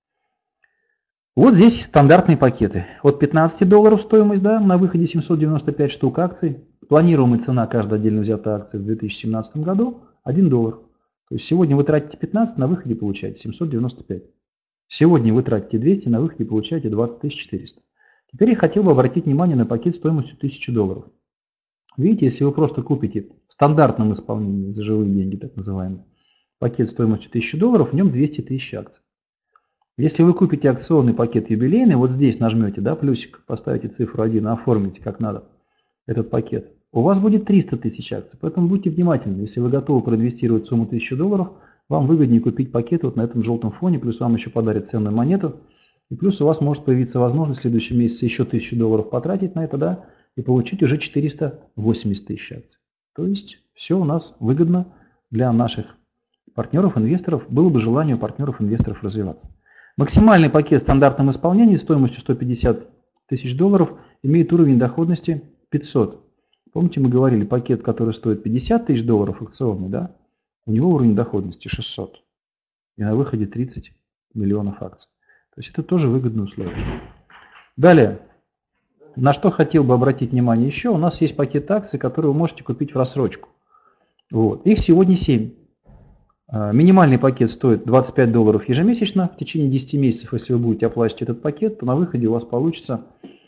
Вот здесь стандартные пакеты. От пятнадцати долларов стоимость, да, на выходе семьсот девяносто пять штук акций. Планируемая цена каждой отдельно взятой акции в две тысячи семнадцатом году один доллар. То есть сегодня вы тратите пятнадцать, на выходе получаете семьсот девяносто пять. Сегодня вы тратите двести, на выходе получаете двадцать тысяч четыреста. Теперь я хотел бы обратить внимание на пакет стоимостью тысяча долларов. Видите, если вы просто купите в стандартном исполнении за живые деньги, так называемый, пакет стоимостью тысяча долларов, в нем двести тысяч акций. Если вы купите акционный пакет юбилейный, вот здесь нажмете, да, плюсик, поставите цифру один, оформите как надо этот пакет, у вас будет триста тысяч акций. Поэтому будьте внимательны, если вы готовы проинвестировать сумму тысяча долларов, вам выгоднее купить пакет вот на этом желтом фоне, плюс вам еще подарят ценную монету, и плюс у вас может появиться возможность в следующем месяце еще тысячу долларов потратить на это, да, и получить уже четыреста восемьдесят тысяч акций. То есть все у нас выгодно для наших партнеров, инвесторов, было бы желание у партнеров, инвесторов развиваться. Максимальный пакет в стандартном исполнении стоимостью сто пятьдесят тысяч долларов имеет уровень доходности пятьсот. Помните, мы говорили, пакет, который стоит пятьдесят тысяч долларов акционный, да, у него уровень доходности шестьсот. И на выходе тридцать миллионов акций. То есть это тоже выгодные условия. Далее, на что хотел бы обратить внимание еще, у нас есть пакет акций, которые вы можете купить в рассрочку. Вот. Их сегодня семь. Минимальный пакет стоит двадцать пять долларов ежемесячно. В течение десяти месяцев, если вы будете оплачивать этот пакет, то на выходе у вас получится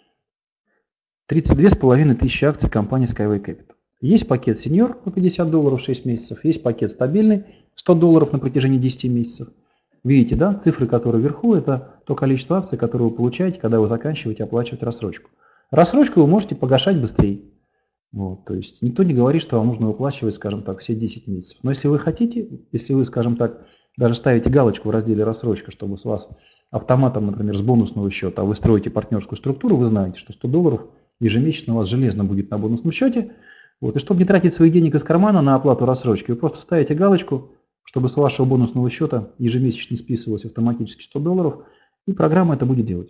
тридцать две с половиной тысячи акций компании Skyway Capital. Есть пакет сеньор по пятьдесят долларов шесть месяцев, есть пакет стабильный сто долларов на протяжении десяти месяцев. Видите, да, цифры, которые вверху, это то количество акций, которые вы получаете, когда вы заканчиваете оплачивать рассрочку. Рассрочку вы можете погашать быстрее. Вот, то есть никто не говорит, что вам нужно выплачивать, скажем так, все десять месяцев. Но если вы хотите, если вы, скажем так, даже ставите галочку в разделе рассрочка, чтобы с вас автоматом, например, с бонусного счета, а вы строите партнерскую структуру, вы знаете, что сто долларов ежемесячно у вас железно будет на бонусном счете. Вот, и чтобы не тратить своих денег из кармана на оплату рассрочки, вы просто ставите галочку, чтобы с вашего бонусного счета ежемесячно списывалось автоматически сто долларов, и программа это будет делать.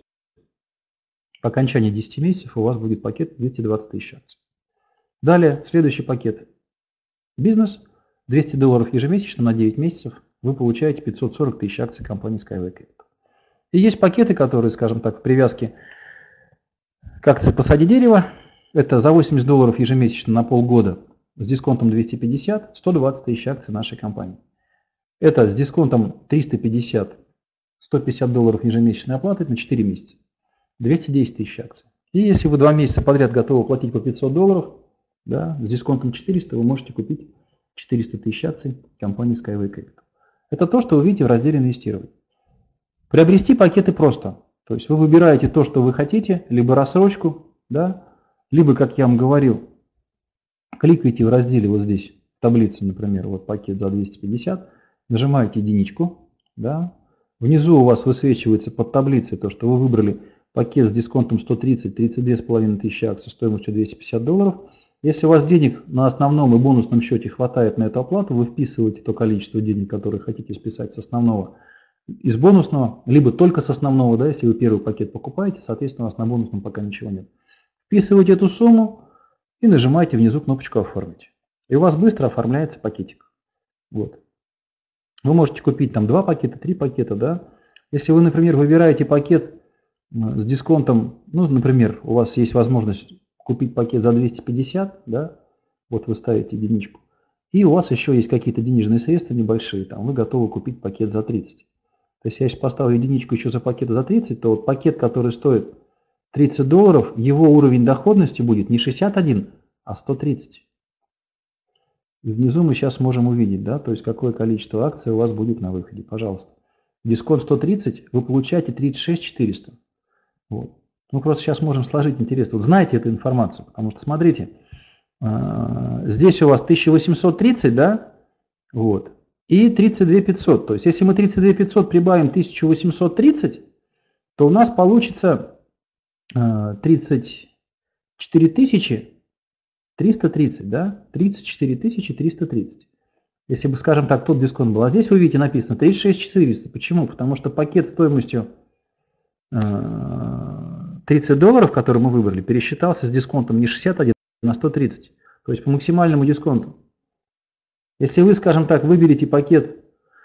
По окончании десяти месяцев у вас будет пакет двести двадцать тысяч акций. Далее, следующий пакет. Бизнес. двести долларов ежемесячно на девять месяцев. Вы получаете пятьсот сорок тысяч акций компании Skyway Capital. И есть пакеты, которые, скажем так, в привязке к акции «Посади дерево». Это за восемьдесят долларов ежемесячно на полгода с дисконтом двести пятьдесят, сто двадцать тысяч акций нашей компании. Это с дисконтом триста пятьдесят, сто пятьдесят долларов ежемесячной оплаты на четыре месяца. двести десять тысяч акций. И если вы два месяца подряд готовы платить по пятьсот долларов, да, с дисконтом четыреста, вы можете купить четыреста тысяч акций компании Skyway Capital. Это то, что вы видите в разделе «Инвестировать». Приобрести пакеты просто. То есть вы выбираете то, что вы хотите, либо рассрочку, да, либо, как я вам говорил, кликаете в разделе вот здесь, в таблице, например, вот пакет за двести пятьдесят, нажимаете единичку, да, внизу у вас высвечивается под таблицей то, что вы выбрали пакет с дисконтом сто тридцать, тридцать две с половиной тысячи акций стоимостью двести пятьдесят долларов. Если у вас денег на основном и бонусном счете хватает на эту оплату, вы вписываете то количество денег, которые хотите списать с основного, из бонусного, либо только с основного, да, если вы первый пакет покупаете, соответственно, у вас на бонусном пока ничего нет. Вписываете эту сумму и нажимаете внизу кнопочку «Оформить». И у вас быстро оформляется пакетик. Вот. Вы можете купить там два пакета, три пакета, да. Если вы, например, выбираете пакет с дисконтом, ну, например, у вас есть возможность купить пакет за двести пятьдесят, да, вот вы ставите единичку, и у вас еще есть какие-то денежные средства небольшие, там вы готовы купить пакет за тридцать. То есть я если поставлю единичку еще за пакет за тридцать, то вот пакет, который стоит тридцать долларов, его уровень доходности будет не шестьдесят один, а сто тридцать. И внизу мы сейчас можем увидеть, да, то есть какое количество акций у вас будет на выходе. Пожалуйста. Дисконт сто тридцать, вы получаете тридцать шесть тысяч четыреста. Вот. Мы просто сейчас можем сложить интересно. Вот знаете эту информацию, потому что смотрите, Здесь у вас тысяча восемьсот тридцать, да? Вот. И тридцать две тысячи пятьсот. То есть, если мы тридцать две тысячи пятьсот прибавим тысяча восемьсот тридцать, то у нас получится тридцать четыре тысячи триста тридцать, да? тридцать четыре тысячи триста тридцать. Если бы, скажем так, тот дисконт был. А здесь вы видите написано тридцать шесть тысяч четыреста. Почему? Потому что пакет стоимостью тридцать долларов, который мы выбрали, пересчитался с дисконтом не шестьдесят один, а на сто тридцать. То есть по максимальному дисконту. Если вы, скажем так, выберете пакет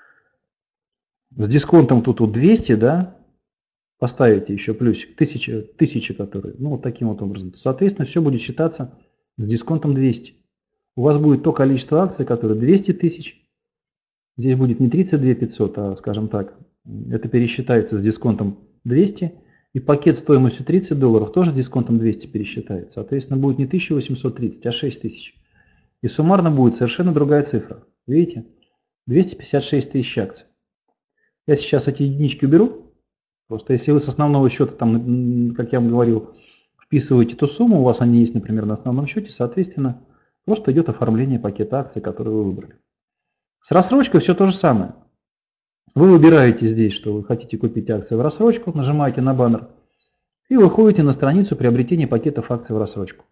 с дисконтом тут вот двести, да, поставите еще плюсик, тысяча, тысяча которые, ну вот таким вот образом, то, соответственно, все будет считаться с дисконтом двести. У вас будет то количество акций, которые двести тысяч. Здесь будет не тридцать две тысячи пятьсот, а, скажем так, это пересчитается с дисконтом двести. И пакет стоимостью тридцать долларов тоже с дисконтом двести пересчитается. Соответственно, будет не тысяча восемьсот тридцать, а шесть тысяч. И суммарно будет совершенно другая цифра. Видите? двести пятьдесят шесть тысяч акций. Я сейчас эти единички уберу. Просто если вы с основного счета, там, как я вам говорил, вписываете ту сумму, у вас они есть, например, на основном счете, соответственно, просто идет оформление пакета акций, который вы выбрали. С рассрочкой все то же самое. Вы выбираете здесь, что вы хотите купить акции в рассрочку, нажимаете на баннер и выходите на страницу приобретения пакетов акций в рассрочку.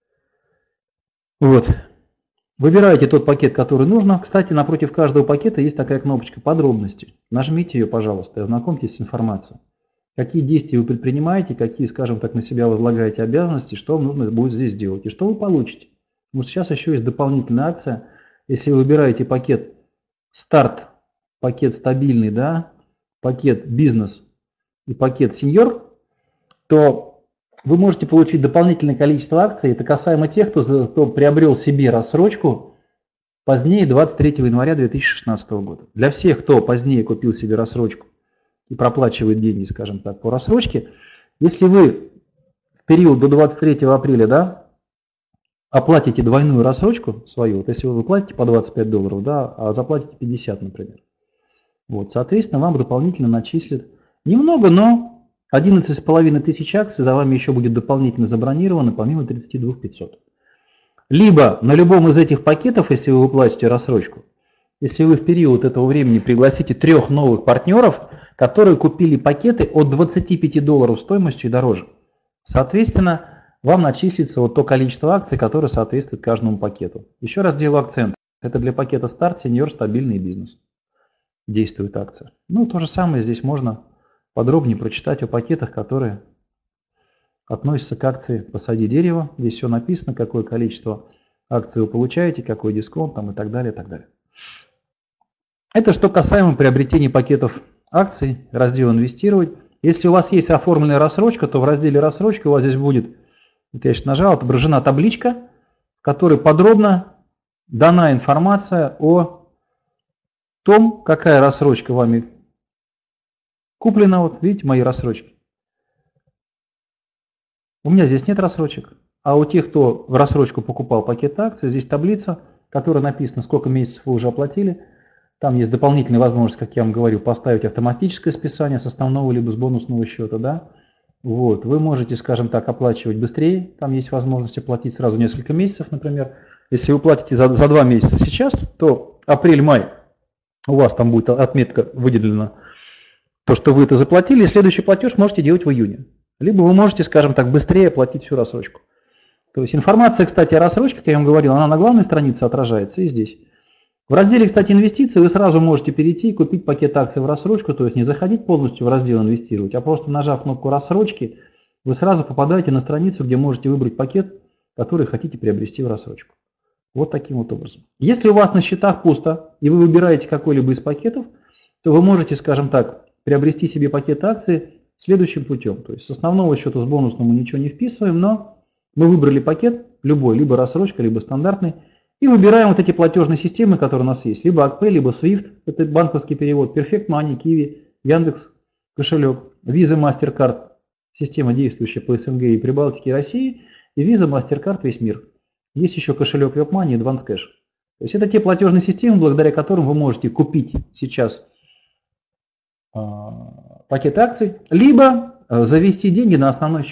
Вот. Выбираете тот пакет, который нужно. Кстати, напротив каждого пакета есть такая кнопочка «Подробности». Нажмите ее, пожалуйста, и ознакомьтесь с информацией. Какие действия вы предпринимаете, какие, скажем так, на себя возлагаете обязанности, что вам нужно будет здесь делать и что вы получите. Потому что сейчас еще есть дополнительная акция. Если вы выбираете пакет «Старт», пакет «Стабильный», да, пакет «Бизнес» и пакет «Сеньор», то вы можете получить дополнительное количество акций. Это касаемо тех, кто, кто приобрел себе рассрочку позднее двадцать третьего января две тысячи шестнадцатого года. Для всех, кто позднее купил себе рассрочку и проплачивает деньги, скажем так, по рассрочке, если вы в период до двадцать третьего апреля, да, оплатите двойную рассрочку свою, вот если вы платите по двадцать пять долларов, да, а заплатите пятьдесят, например, вот, соответственно, вам дополнительно начислят немного, но одиннадцать с половиной тысяч акций за вами еще будет дополнительно забронировано, помимо тридцати двух тысяч пятисот. Либо на любом из этих пакетов, если вы выплатите рассрочку, если вы в период этого времени пригласите трех новых партнеров, которые купили пакеты от двадцати пяти долларов стоимостью и дороже, соответственно, вам начислится вот то количество акций, которое соответствует каждому пакету. Еще раз делаю акцент. Это для пакета «Старт», «Сеньор», «Стабильный» и «Бизнес». Действует акция. Ну, то же самое здесь можно подробнее прочитать о пакетах, которые относятся к акции «Посади дерево». Здесь все написано, какое количество акций вы получаете, какой дисконт там, и так далее, и так далее. Это что касаемо приобретения пакетов акций, раздел «Инвестировать». Если у вас есть оформленная рассрочка, то в разделе «Рассрочка» у вас здесь будет, вот я сейчас нажал, отображена табличка, в которой подробно дана информация о том, какая рассрочка вами куплена. Вот видите мои рассрочки. У меня здесь нет рассрочек, а у тех, кто в рассрочку покупал пакет акций, здесь таблица, в которой написано, сколько месяцев вы уже оплатили. Там есть дополнительная возможность, как я вам говорю, поставить автоматическое списание с основного либо с бонусного счета. Да? Вот. Вы можете, скажем так, оплачивать быстрее. Там есть возможность оплатить сразу несколько месяцев, например. Если вы платите за, за два месяца сейчас, то апрель-май у вас там будет отметка выделена, то, что вы это заплатили, и следующий платеж можете делать в июне. Либо вы можете, скажем так, быстрее оплатить всю рассрочку. То есть информация, кстати, о рассрочке, как я вам говорил, она на главной странице отражается и здесь. В разделе, кстати, инвестиции вы сразу можете перейти и купить пакет акций в рассрочку, то есть не заходить полностью в раздел инвестировать, а просто нажав кнопку рассрочки, вы сразу попадаете на страницу, где можете выбрать пакет, который хотите приобрести в рассрочку. Вот таким вот образом. Если у вас на счетах пусто и вы выбираете какой-либо из пакетов, то вы можете, скажем так, приобрести себе пакет акций следующим путем. То есть с основного счета, с бонусным мы ничего не вписываем, но мы выбрали пакет, любой, либо рассрочка, либо стандартный, и выбираем вот эти платежные системы, которые у нас есть. Либо АКП, либо свифт, это банковский перевод, Perfect Money, Kiwi, Яндекс, кошелек, Visa, MasterCard, система, действующая по СНГ и Прибалтике и России, и Visa, MasterCard, весь мир. Есть еще кошелек WebMoney и Advance Cash. То есть это те платежные системы, благодаря которым вы можете купить сейчас э, пакет акций, либо э, завести деньги на основной счет.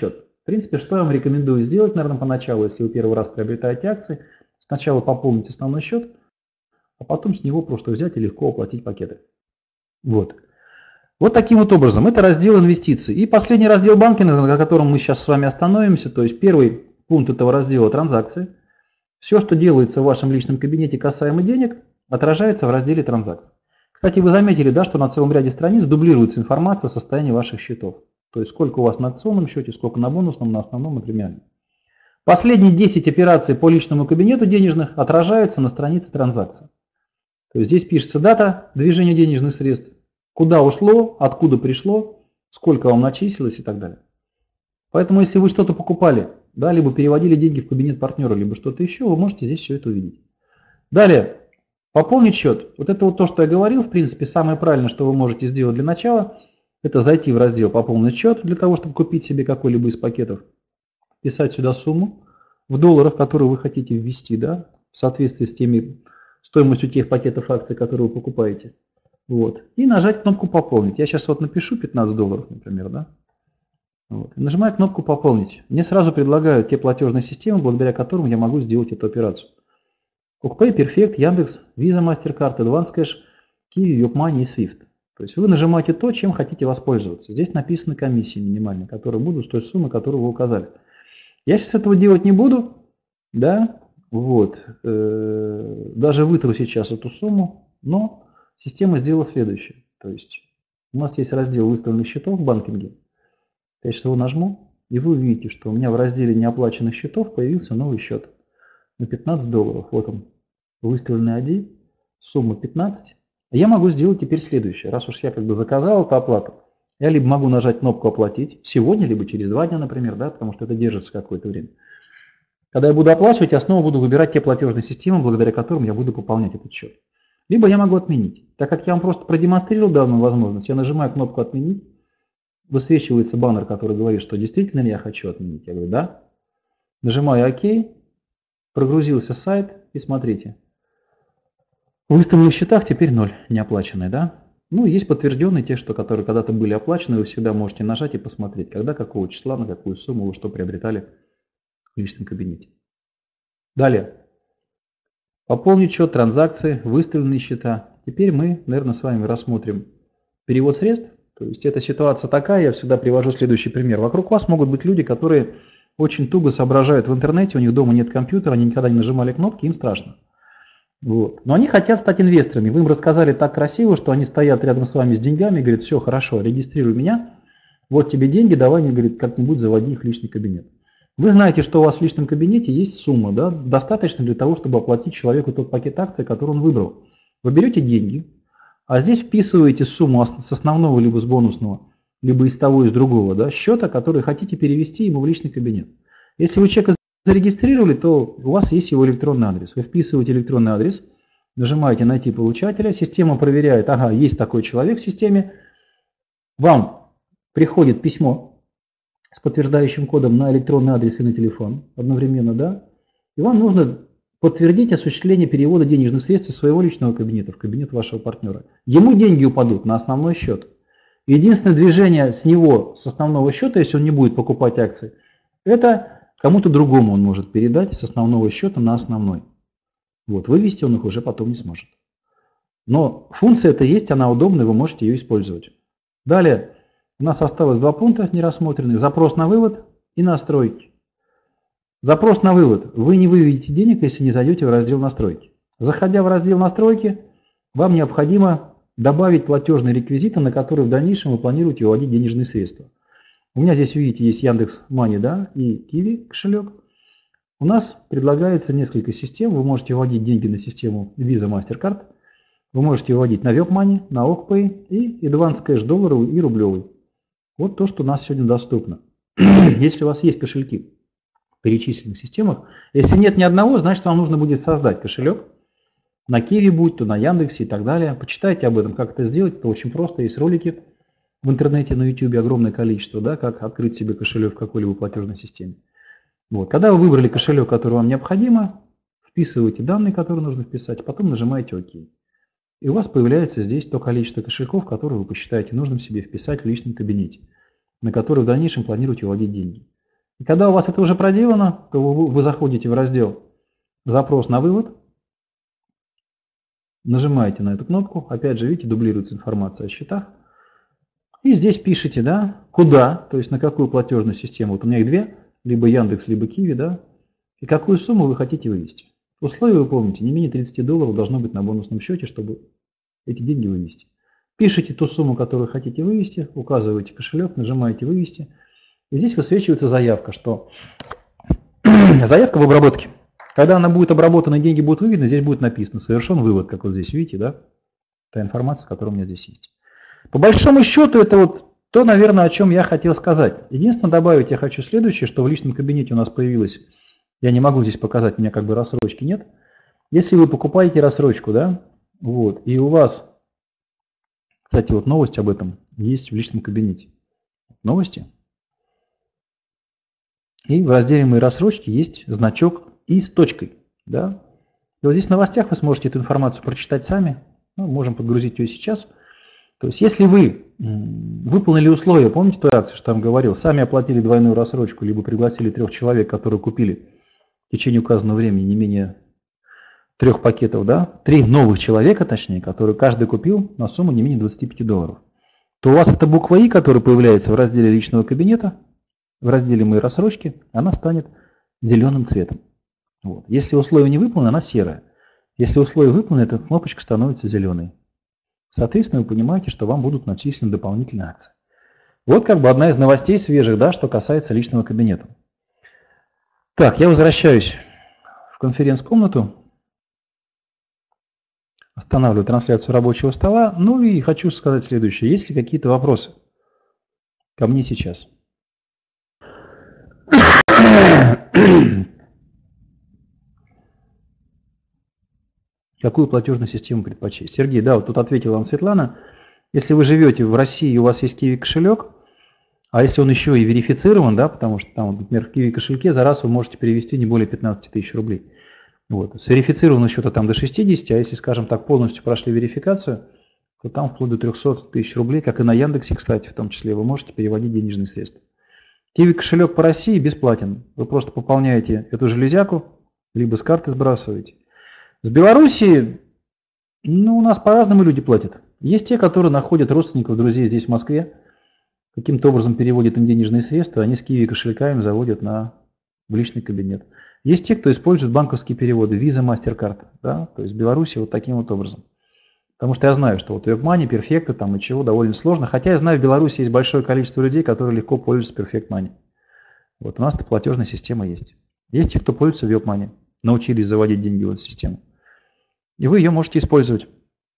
В принципе, что я вам рекомендую сделать, наверное, поначалу, если вы первый раз приобретаете акции, сначала пополнить основной счет, а потом с него просто взять и легко оплатить пакеты. Вот. Вот таким вот образом. Это раздел инвестиций. И последний раздел банкинга, на котором мы сейчас с вами остановимся, то есть первый пункт этого раздела транзакции. Все, что делается в вашем личном кабинете касаемо денег, отражается в разделе транзакций. Кстати, вы заметили, да, что на целом ряде страниц дублируется информация о состоянии ваших счетов. То есть сколько у вас на акционном счете, сколько на бонусном, на основном и премиальном. Последние десять операций по личному кабинету денежных отражаются на странице транзакций. То есть здесь пишется дата движения денежных средств, куда ушло, откуда пришло, сколько вам начислилось и так далее. Поэтому если вы что-то покупали, да, либо переводили деньги в кабинет партнера, либо что-то еще, вы можете здесь все это увидеть. Далее, пополнить счет. Вот это вот то, что я говорил, в принципе, самое правильное, что вы можете сделать для начала, это зайти в раздел «Пополнить счет» для того, чтобы купить себе какой-либо из пакетов, писать сюда сумму в долларах, которую вы хотите ввести, да, в соответствии с теми стоимостью тех пакетов акций, которые вы покупаете. Вот. И нажать кнопку «Пополнить». Я сейчас вот напишу пятнадцать долларов, например, да. Вот. И нажимаю кнопку «Пополнить». Мне сразу предлагают те платежные системы, благодаря которым я могу сделать эту операцию. QuickPay, Perfect, Яндекс, Visa, MasterCard, Advance Cash, Kiwi, WebMoney и Swift. То есть вы нажимаете то, чем хотите воспользоваться. Здесь написаны комиссии минимальные, которые будут с той суммы, которую вы указали. Я сейчас этого делать не буду, да, вот. Даже вытру сейчас эту сумму, но система сделала следующее. То есть у нас есть раздел выставленных счетов в банкинге. Я сейчас его нажму, и вы увидите, что у меня в разделе неоплаченных счетов появился новый счет на пятнадцать долларов. Вот он, выставленный ай ди, сумма пятнадцать. Я могу сделать теперь следующее. Раз уж я как бы заказал эту оплату, я либо могу нажать кнопку «Оплатить» сегодня, либо через два дня, например, да, потому что это держится какое-то время. Когда я буду оплачивать, я снова буду выбирать те платежные системы, благодаря которым я буду пополнять этот счет. Либо я могу отменить. Так как я вам просто продемонстрировал данную возможность, я нажимаю кнопку «Отменить», высвечивается баннер, который говорит, что действительно ли я хочу отменить. Я говорю «Да». Нажимаю «Ок», прогрузился сайт и смотрите. В выставленных счетах теперь ноль, неоплаченные, да? Ну, есть подтвержденные те, что, которые когда-то были оплачены, вы всегда можете нажать и посмотреть, когда, какого числа, на какую сумму вы что приобретали в личном кабинете. Далее. Пополнить счет, транзакции, выставленные счета. Теперь мы, наверное, с вами рассмотрим перевод средств. То есть эта ситуация такая, я всегда привожу следующий пример. Вокруг вас могут быть люди, которые очень туго соображают в интернете, у них дома нет компьютера, они никогда не нажимали кнопки, им страшно. Вот. Но они хотят стать инвесторами. Вы им рассказали так красиво, что они стоят рядом с вами с деньгами и говорят: все, хорошо, регистрируй меня, вот тебе деньги, давай, мне, говорит, как-нибудь заводи их в личный кабинет. Вы знаете, что у вас в личном кабинете есть сумма, да, достаточно для того, чтобы оплатить человеку тот пакет акций, который он выбрал. Вы берете деньги, а здесь вписываете сумму с основного, либо с бонусного, либо из того, из другого, да, счета, который хотите перевести ему в личный кабинет. Если вы человека зарегистрировали, то у вас есть его электронный адрес. Вы вписываете электронный адрес, нажимаете «Найти получателя», система проверяет, ага, есть такой человек в системе, вам приходит письмо с подтверждающим кодом на электронный адрес и на телефон одновременно, да, и вам нужно подтвердить осуществление перевода денежных средств из своего личного кабинета в кабинет вашего партнера. Ему деньги упадут на основной счет. Единственное движение с него, с основного счета, если он не будет покупать акции, это кому-то другому он может передать с основного счета на основной. Вот, вывести он их уже потом не сможет. Но функция эта есть, она удобная, вы можете ее использовать. Далее у нас осталось два пункта не рассмотренных. Запрос на вывод и настройки. Запрос на вывод. Вы не выведете денег, если не зайдете в раздел настройки. Заходя в раздел настройки, вам необходимо добавить платежные реквизиты, на которые в дальнейшем вы планируете выводить денежные средства. У меня здесь, видите, есть Яндекс.Money, да, и Kiwi кошелек. У нас предлагается несколько систем. Вы можете вводить деньги на систему Visa, MasterCard. Вы можете вводить на WebMoney, на OkPay и Advance Cash долларовый и рублевый. Вот то, что у нас сегодня доступно. Если у вас есть кошельки в перечисленных системах, если нет ни одного, значит вам нужно будет создать кошелек. На Kiwi будь то, на Яндексе и так далее. Почитайте об этом, как это сделать. Это очень просто. Есть ролики в интернете, на YouTube огромное количество, да, как открыть себе кошелек в какой-либо платежной системе. Вот. Когда вы выбрали кошелек, который вам необходимо, вписываете данные, которые нужно вписать, потом нажимаете ОК. И у вас появляется здесь то количество кошельков, которые вы посчитаете нужным себе вписать в личном кабинете, на который в дальнейшем планируете вводить деньги. И когда у вас это уже проделано, то вы, вы заходите в раздел «Запрос на вывод», нажимаете на эту кнопку, опять же, видите, дублируется информация о счетах, и здесь пишите, да, куда, то есть на какую платежную систему, вот у меня их две, либо Яндекс, либо Киви, да, и какую сумму вы хотите вывести. Условия вы помните, не менее тридцати долларов должно быть на бонусном счете, чтобы эти деньги вывести. Пишите ту сумму, которую хотите вывести, указываете кошелек, нажимаете «Вывести». И здесь высвечивается заявка, что заявка в обработке. Когда она будет обработана и деньги будут выведены, здесь будет написано «Совершен вывод», как вот здесь видите, да? Та информация, которая у меня здесь есть. По большому счету, это вот то, наверное, о чем я хотел сказать. Единственное, добавить я хочу следующее, что в личном кабинете у нас появилось, я не могу здесь показать, у меня как бы рассрочки нет. Если вы покупаете рассрочку, да, вот, и у вас, кстати, вот новость об этом есть в личном кабинете. Новости. И в разделе «Мои рассрочки» есть значок «И» с точкой. Да? И вот здесь в новостях вы сможете эту информацию прочитать сами. Ну, можем подгрузить ее сейчас. То есть, если вы выполнили условия, помните ту акцию, что я вам говорил, сами оплатили двойную рассрочку, либо пригласили трех человек, которые купили в течение указанного времени не менее трех пакетов, да, три новых человека, точнее, которые каждый купил на сумму не менее двадцати пяти долларов, то у вас эта буква «И», которая появляется в разделе личного кабинета, в разделе «Мои рассрочки», она станет зеленым цветом. Вот. Если условие не выполнено, она серая. Если условие выполнено, эта кнопочка становится зеленой. Соответственно, вы понимаете, что вам будут начислены дополнительные акции. Вот как бы одна из новостей свежих, да, что касается личного кабинета. Так, я возвращаюсь в конференц-комнату. Останавливаю трансляцию рабочего стола. Ну и хочу сказать следующее. Есть ли какие-то вопросы ко мне сейчас? Какую платежную систему предпочесть? Сергей, да, вот тут ответила вам Светлана. Если вы живете в России и у вас есть Киви кошелек, а если он еще и верифицирован, да, потому что там, например, в Киви кошельке за раз вы можете перевести не более пятнадцати тысяч рублей. Вот. С верифицированного счета там до шестидесяти, а если, скажем так, полностью прошли верификацию, то там вплоть до трёхсот тысяч рублей, как и на Яндексе, кстати, в том числе, вы можете переводить денежные средства. Киви кошелек по России бесплатен. Вы просто пополняете эту железяку, либо с карты сбрасываете. С Белоруссии, ну, у нас по-разному люди платят. Есть те, которые находят родственников, друзей здесь, в Москве, каким-то образом переводят им денежные средства, они с Киви кошелька им заводят на, в личный кабинет. Есть те, кто использует банковские переводы, Visa, MasterCard, да, то есть в Беларуси вот таким вот образом. Потому что я знаю, что вот WebMoney, Perfecto там и чего довольно сложно, хотя я знаю, в Беларуси есть большое количество людей, которые легко пользуются Perfect Money. Вот у нас-то платежная система есть. Есть те, кто пользуется WebMoney, научились заводить деньги в эту систему. И вы ее можете использовать.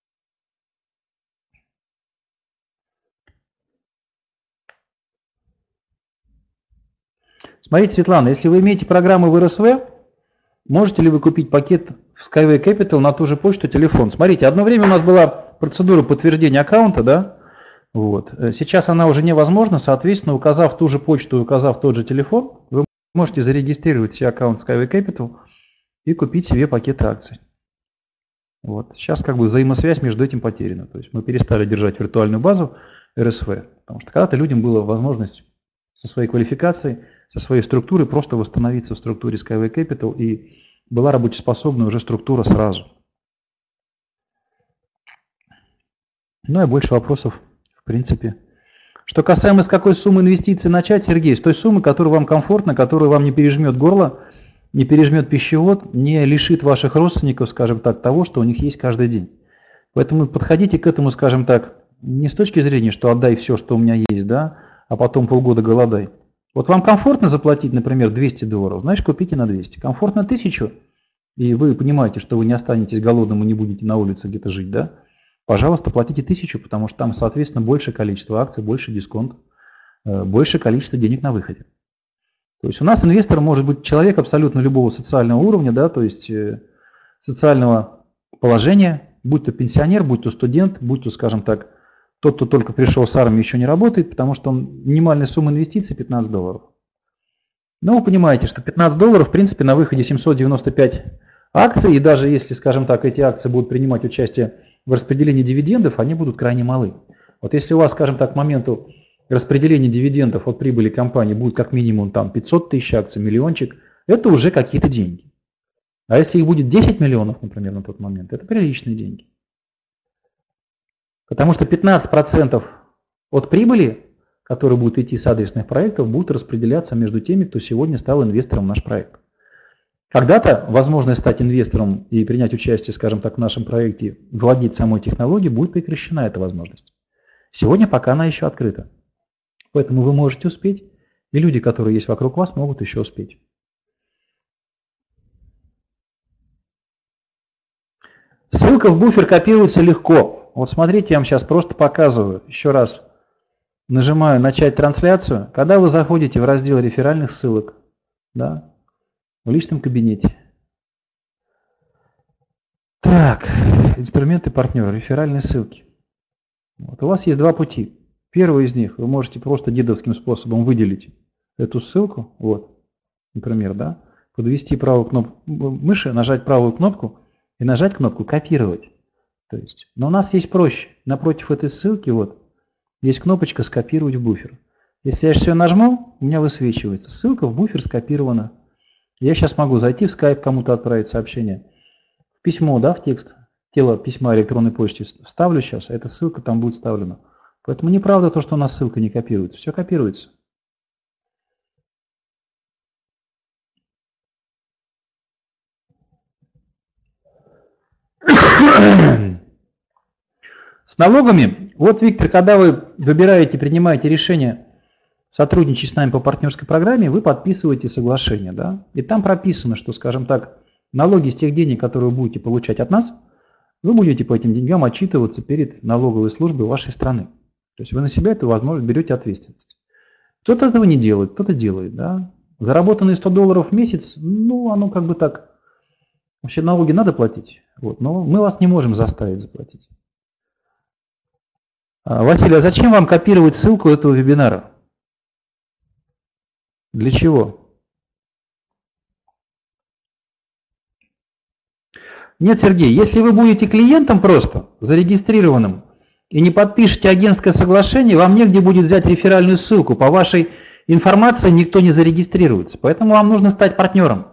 Смотрите, Светлана, если вы имеете программу в эр эс вэ, можете ли вы купить пакет в Skyway Capital на ту же почту, телефон? Смотрите, одно время у нас была процедура подтверждения аккаунта, да? Вот. Сейчас она уже невозможна, соответственно, указав ту же почту, указав тот же телефон, вы можете зарегистрировать себе аккаунт Skyway Capital и купить себе пакеты акций. Вот. Сейчас как бы взаимосвязь между этим потеряна. То есть мы перестали держать виртуальную базу эр эс вэ, потому что когда-то людям была возможность со своей квалификацией, со своей структурой просто восстановиться в структуре Skyway Capital, и была работоспособная уже структура сразу. Ну и больше вопросов в принципе. Что касаемо с какой суммы инвестиций начать, Сергей, с той суммы, которая вам комфортна, которая вам не пережмет горло, не пережмет пищевод, не лишит ваших родственников, скажем так, того, что у них есть каждый день. Поэтому подходите к этому, скажем так, не с точки зрения, что отдай все, что у меня есть, да, а потом полгода голодай. Вот вам комфортно заплатить, например, двести долларов, значит, купите на двести. Комфортно тысячу, и вы понимаете, что вы не останетесь голодным и не будете на улице где-то жить, да, пожалуйста, платите тысячу, потому что там, соответственно, большее количество акций, больше дисконт, большее количество денег на выходе. То есть у нас инвестор может быть человек абсолютно любого социального уровня, да, то есть социального положения, будь то пенсионер, будь то студент, будь то, скажем так, тот, кто только пришел с армии, еще не работает, потому что он, минимальная сумма инвестиций пятнадцать долларов. Но вы понимаете, что пятнадцать долларов, в принципе, на выходе семьсот девяносто пять акций, и даже если, скажем так, эти акции будут принимать участие в распределении дивидендов, они будут крайне малы. Вот если у вас, скажем так, к моменту распределение дивидендов от прибыли компании будет как минимум там пятьсот тысяч акций, миллиончик, это уже какие-то деньги. А если их будет десять миллионов, например, на тот момент, это приличные деньги. Потому что пятнадцать процентов от прибыли, которые будут идти с адресных проектов, будут распределяться между теми, кто сегодня стал инвестором в наш проект. Когда-то возможность стать инвестором и принять участие, скажем так, в нашем проекте, владеть самой технологией, будет прекращена эта возможность. Сегодня пока она еще открыта. Поэтому вы можете успеть, и люди, которые есть вокруг вас, могут еще успеть. Ссылка в буфер копируется легко. Вот смотрите, я вам сейчас просто показываю. Еще раз нажимаю «Начать трансляцию». Когда вы заходите в раздел реферальных ссылок, да, в личном кабинете. Так, инструменты партнера, реферальные ссылки. Вот, у вас есть два пути. Первый из них, вы можете просто дедовским способом выделить эту ссылку, вот, например, да, подвести правую кнопку мыши, нажать правую кнопку и нажать кнопку «Копировать». То есть, но у нас есть проще. Напротив этой ссылки вот есть кнопочка «Скопировать в буфер». Если я все нажму, у меня высвечивается ссылка в буфер скопирована. Я сейчас могу зайти в Skype, кому-то отправить сообщение. В письмо, да, в текст, тело письма электронной почты вставлю сейчас, а эта ссылка там будет вставлена. Поэтому неправда то, что у нас ссылка не копируется. Все копируется. С налогами, вот, Виктор, когда вы выбираете, принимаете решение сотрудничать с нами по партнерской программе, вы подписываете соглашение, да, и там прописано, что, скажем так, налоги с тех денег, которые вы будете получать от нас, вы будете по этим деньгам отчитываться перед налоговой службой вашей страны. То есть вы на себя эту возможность берете ответственность. Кто-то этого не делает, кто-то делает, да. Заработанные сто долларов в месяц, ну, оно как бы так, вообще налоги надо платить, вот, но мы вас не можем заставить заплатить. Василий, а зачем вам копировать ссылку этого вебинара? Для чего? Нет, Сергей, если вы будете клиентом просто, зарегистрированным, и не подпишете агентское соглашение, вам негде будет взять реферальную ссылку. По вашей информации никто не зарегистрируется. Поэтому вам нужно стать партнером.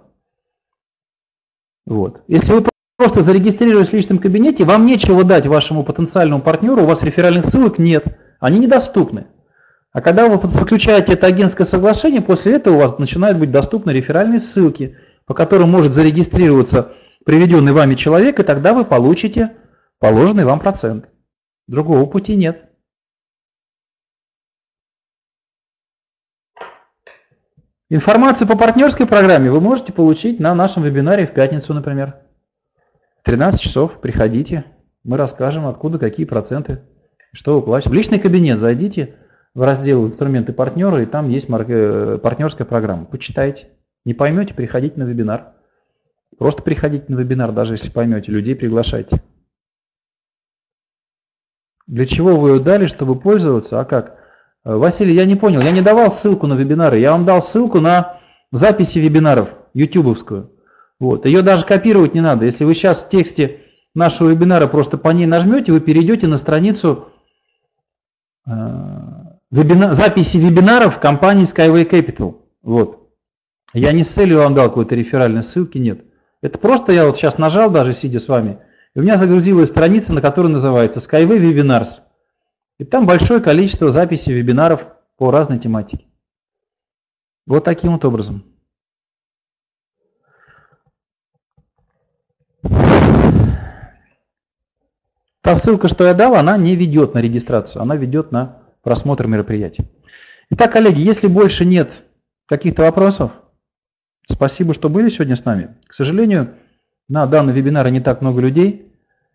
Вот. Если вы просто зарегистрируетесь в личном кабинете, вам нечего дать вашему потенциальному партнеру, у вас реферальных ссылок нет, они недоступны. А когда вы заключаете это агентское соглашение, после этого у вас начинают быть доступны реферальные ссылки, по которым может зарегистрироваться приведенный вами человек, и тогда вы получите положенный вам процент. Другого пути нет. Информацию по партнерской программе вы можете получить на нашем вебинаре в пятницу, например. В тринадцать часов приходите, мы расскажем, откуда какие проценты, что вы платите. В личный кабинет зайдите в раздел «Инструменты партнера», и там есть партнерская программа. Почитайте. Не поймете, приходите на вебинар. Просто приходите на вебинар, даже если поймете, людей приглашайте. Для чего вы ее дали, чтобы пользоваться? А как? Василий, я не понял, я не давал ссылку на вебинары, я вам дал ссылку на записи вебинаров, ютубовскую. Вот. Ее даже копировать не надо. Если вы сейчас в тексте нашего вебинара просто по ней нажмете, вы перейдете на страницу э, вебина, записи вебинаров компании Skyway Capital. Вот. Я не с целью вам дал какой-то реферальной ссылки, нет. Это просто я вот сейчас нажал, даже сидя с вами, и у меня загрузилась страница, на которой называется Skyway Webinars. И там большое количество записей вебинаров по разной тематике. Вот таким вот образом. Та ссылка, что я дал, она не ведет на регистрацию, она ведет на просмотр мероприятий. Итак, коллеги, если больше нет каких-то вопросов, спасибо, что были сегодня с нами. К сожалению, на данный вебинар не так много людей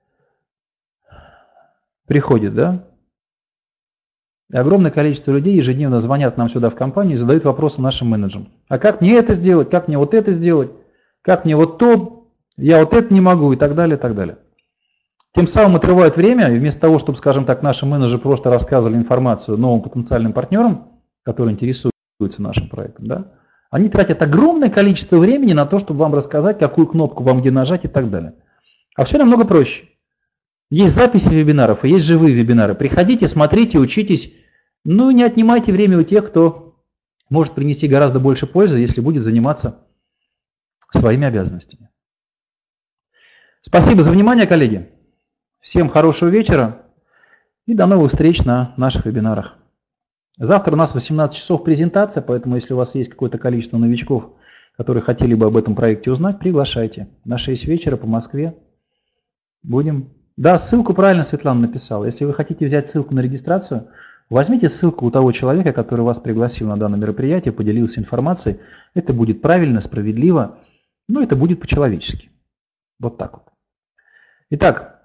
приходит, да? И огромное количество людей ежедневно звонят нам сюда в компанию и задают вопросы нашим менеджерам. А как мне это сделать? Как мне вот это сделать? Как мне вот то? Я вот это не могу и так далее, и так далее. Тем самым отрывают время, и вместо того, чтобы, скажем так, наши менеджеры просто рассказывали информацию новым потенциальным партнерам, которые интересуются нашим проектом, да, они тратят огромное количество времени на то, чтобы вам рассказать, какую кнопку вам где нажать и так далее. А все намного проще. Есть записи вебинаров и есть живые вебинары. Приходите, смотрите, учитесь. Ну, не отнимайте время у тех, кто может принести гораздо больше пользы, если будет заниматься своими обязанностями. Спасибо за внимание, коллеги. Всем хорошего вечера и до новых встреч на наших вебинарах. Завтра у нас в восемнадцать часов презентация, поэтому если у вас есть какое-то количество новичков, которые хотели бы об этом проекте узнать, приглашайте. На шесть вечера по Москве будем... Да, ссылку правильно Светлана написала. Если вы хотите взять ссылку на регистрацию, возьмите ссылку у того человека, который вас пригласил на данное мероприятие, поделился информацией. Это будет правильно, справедливо, но это будет по-человечески. Вот так вот. Итак,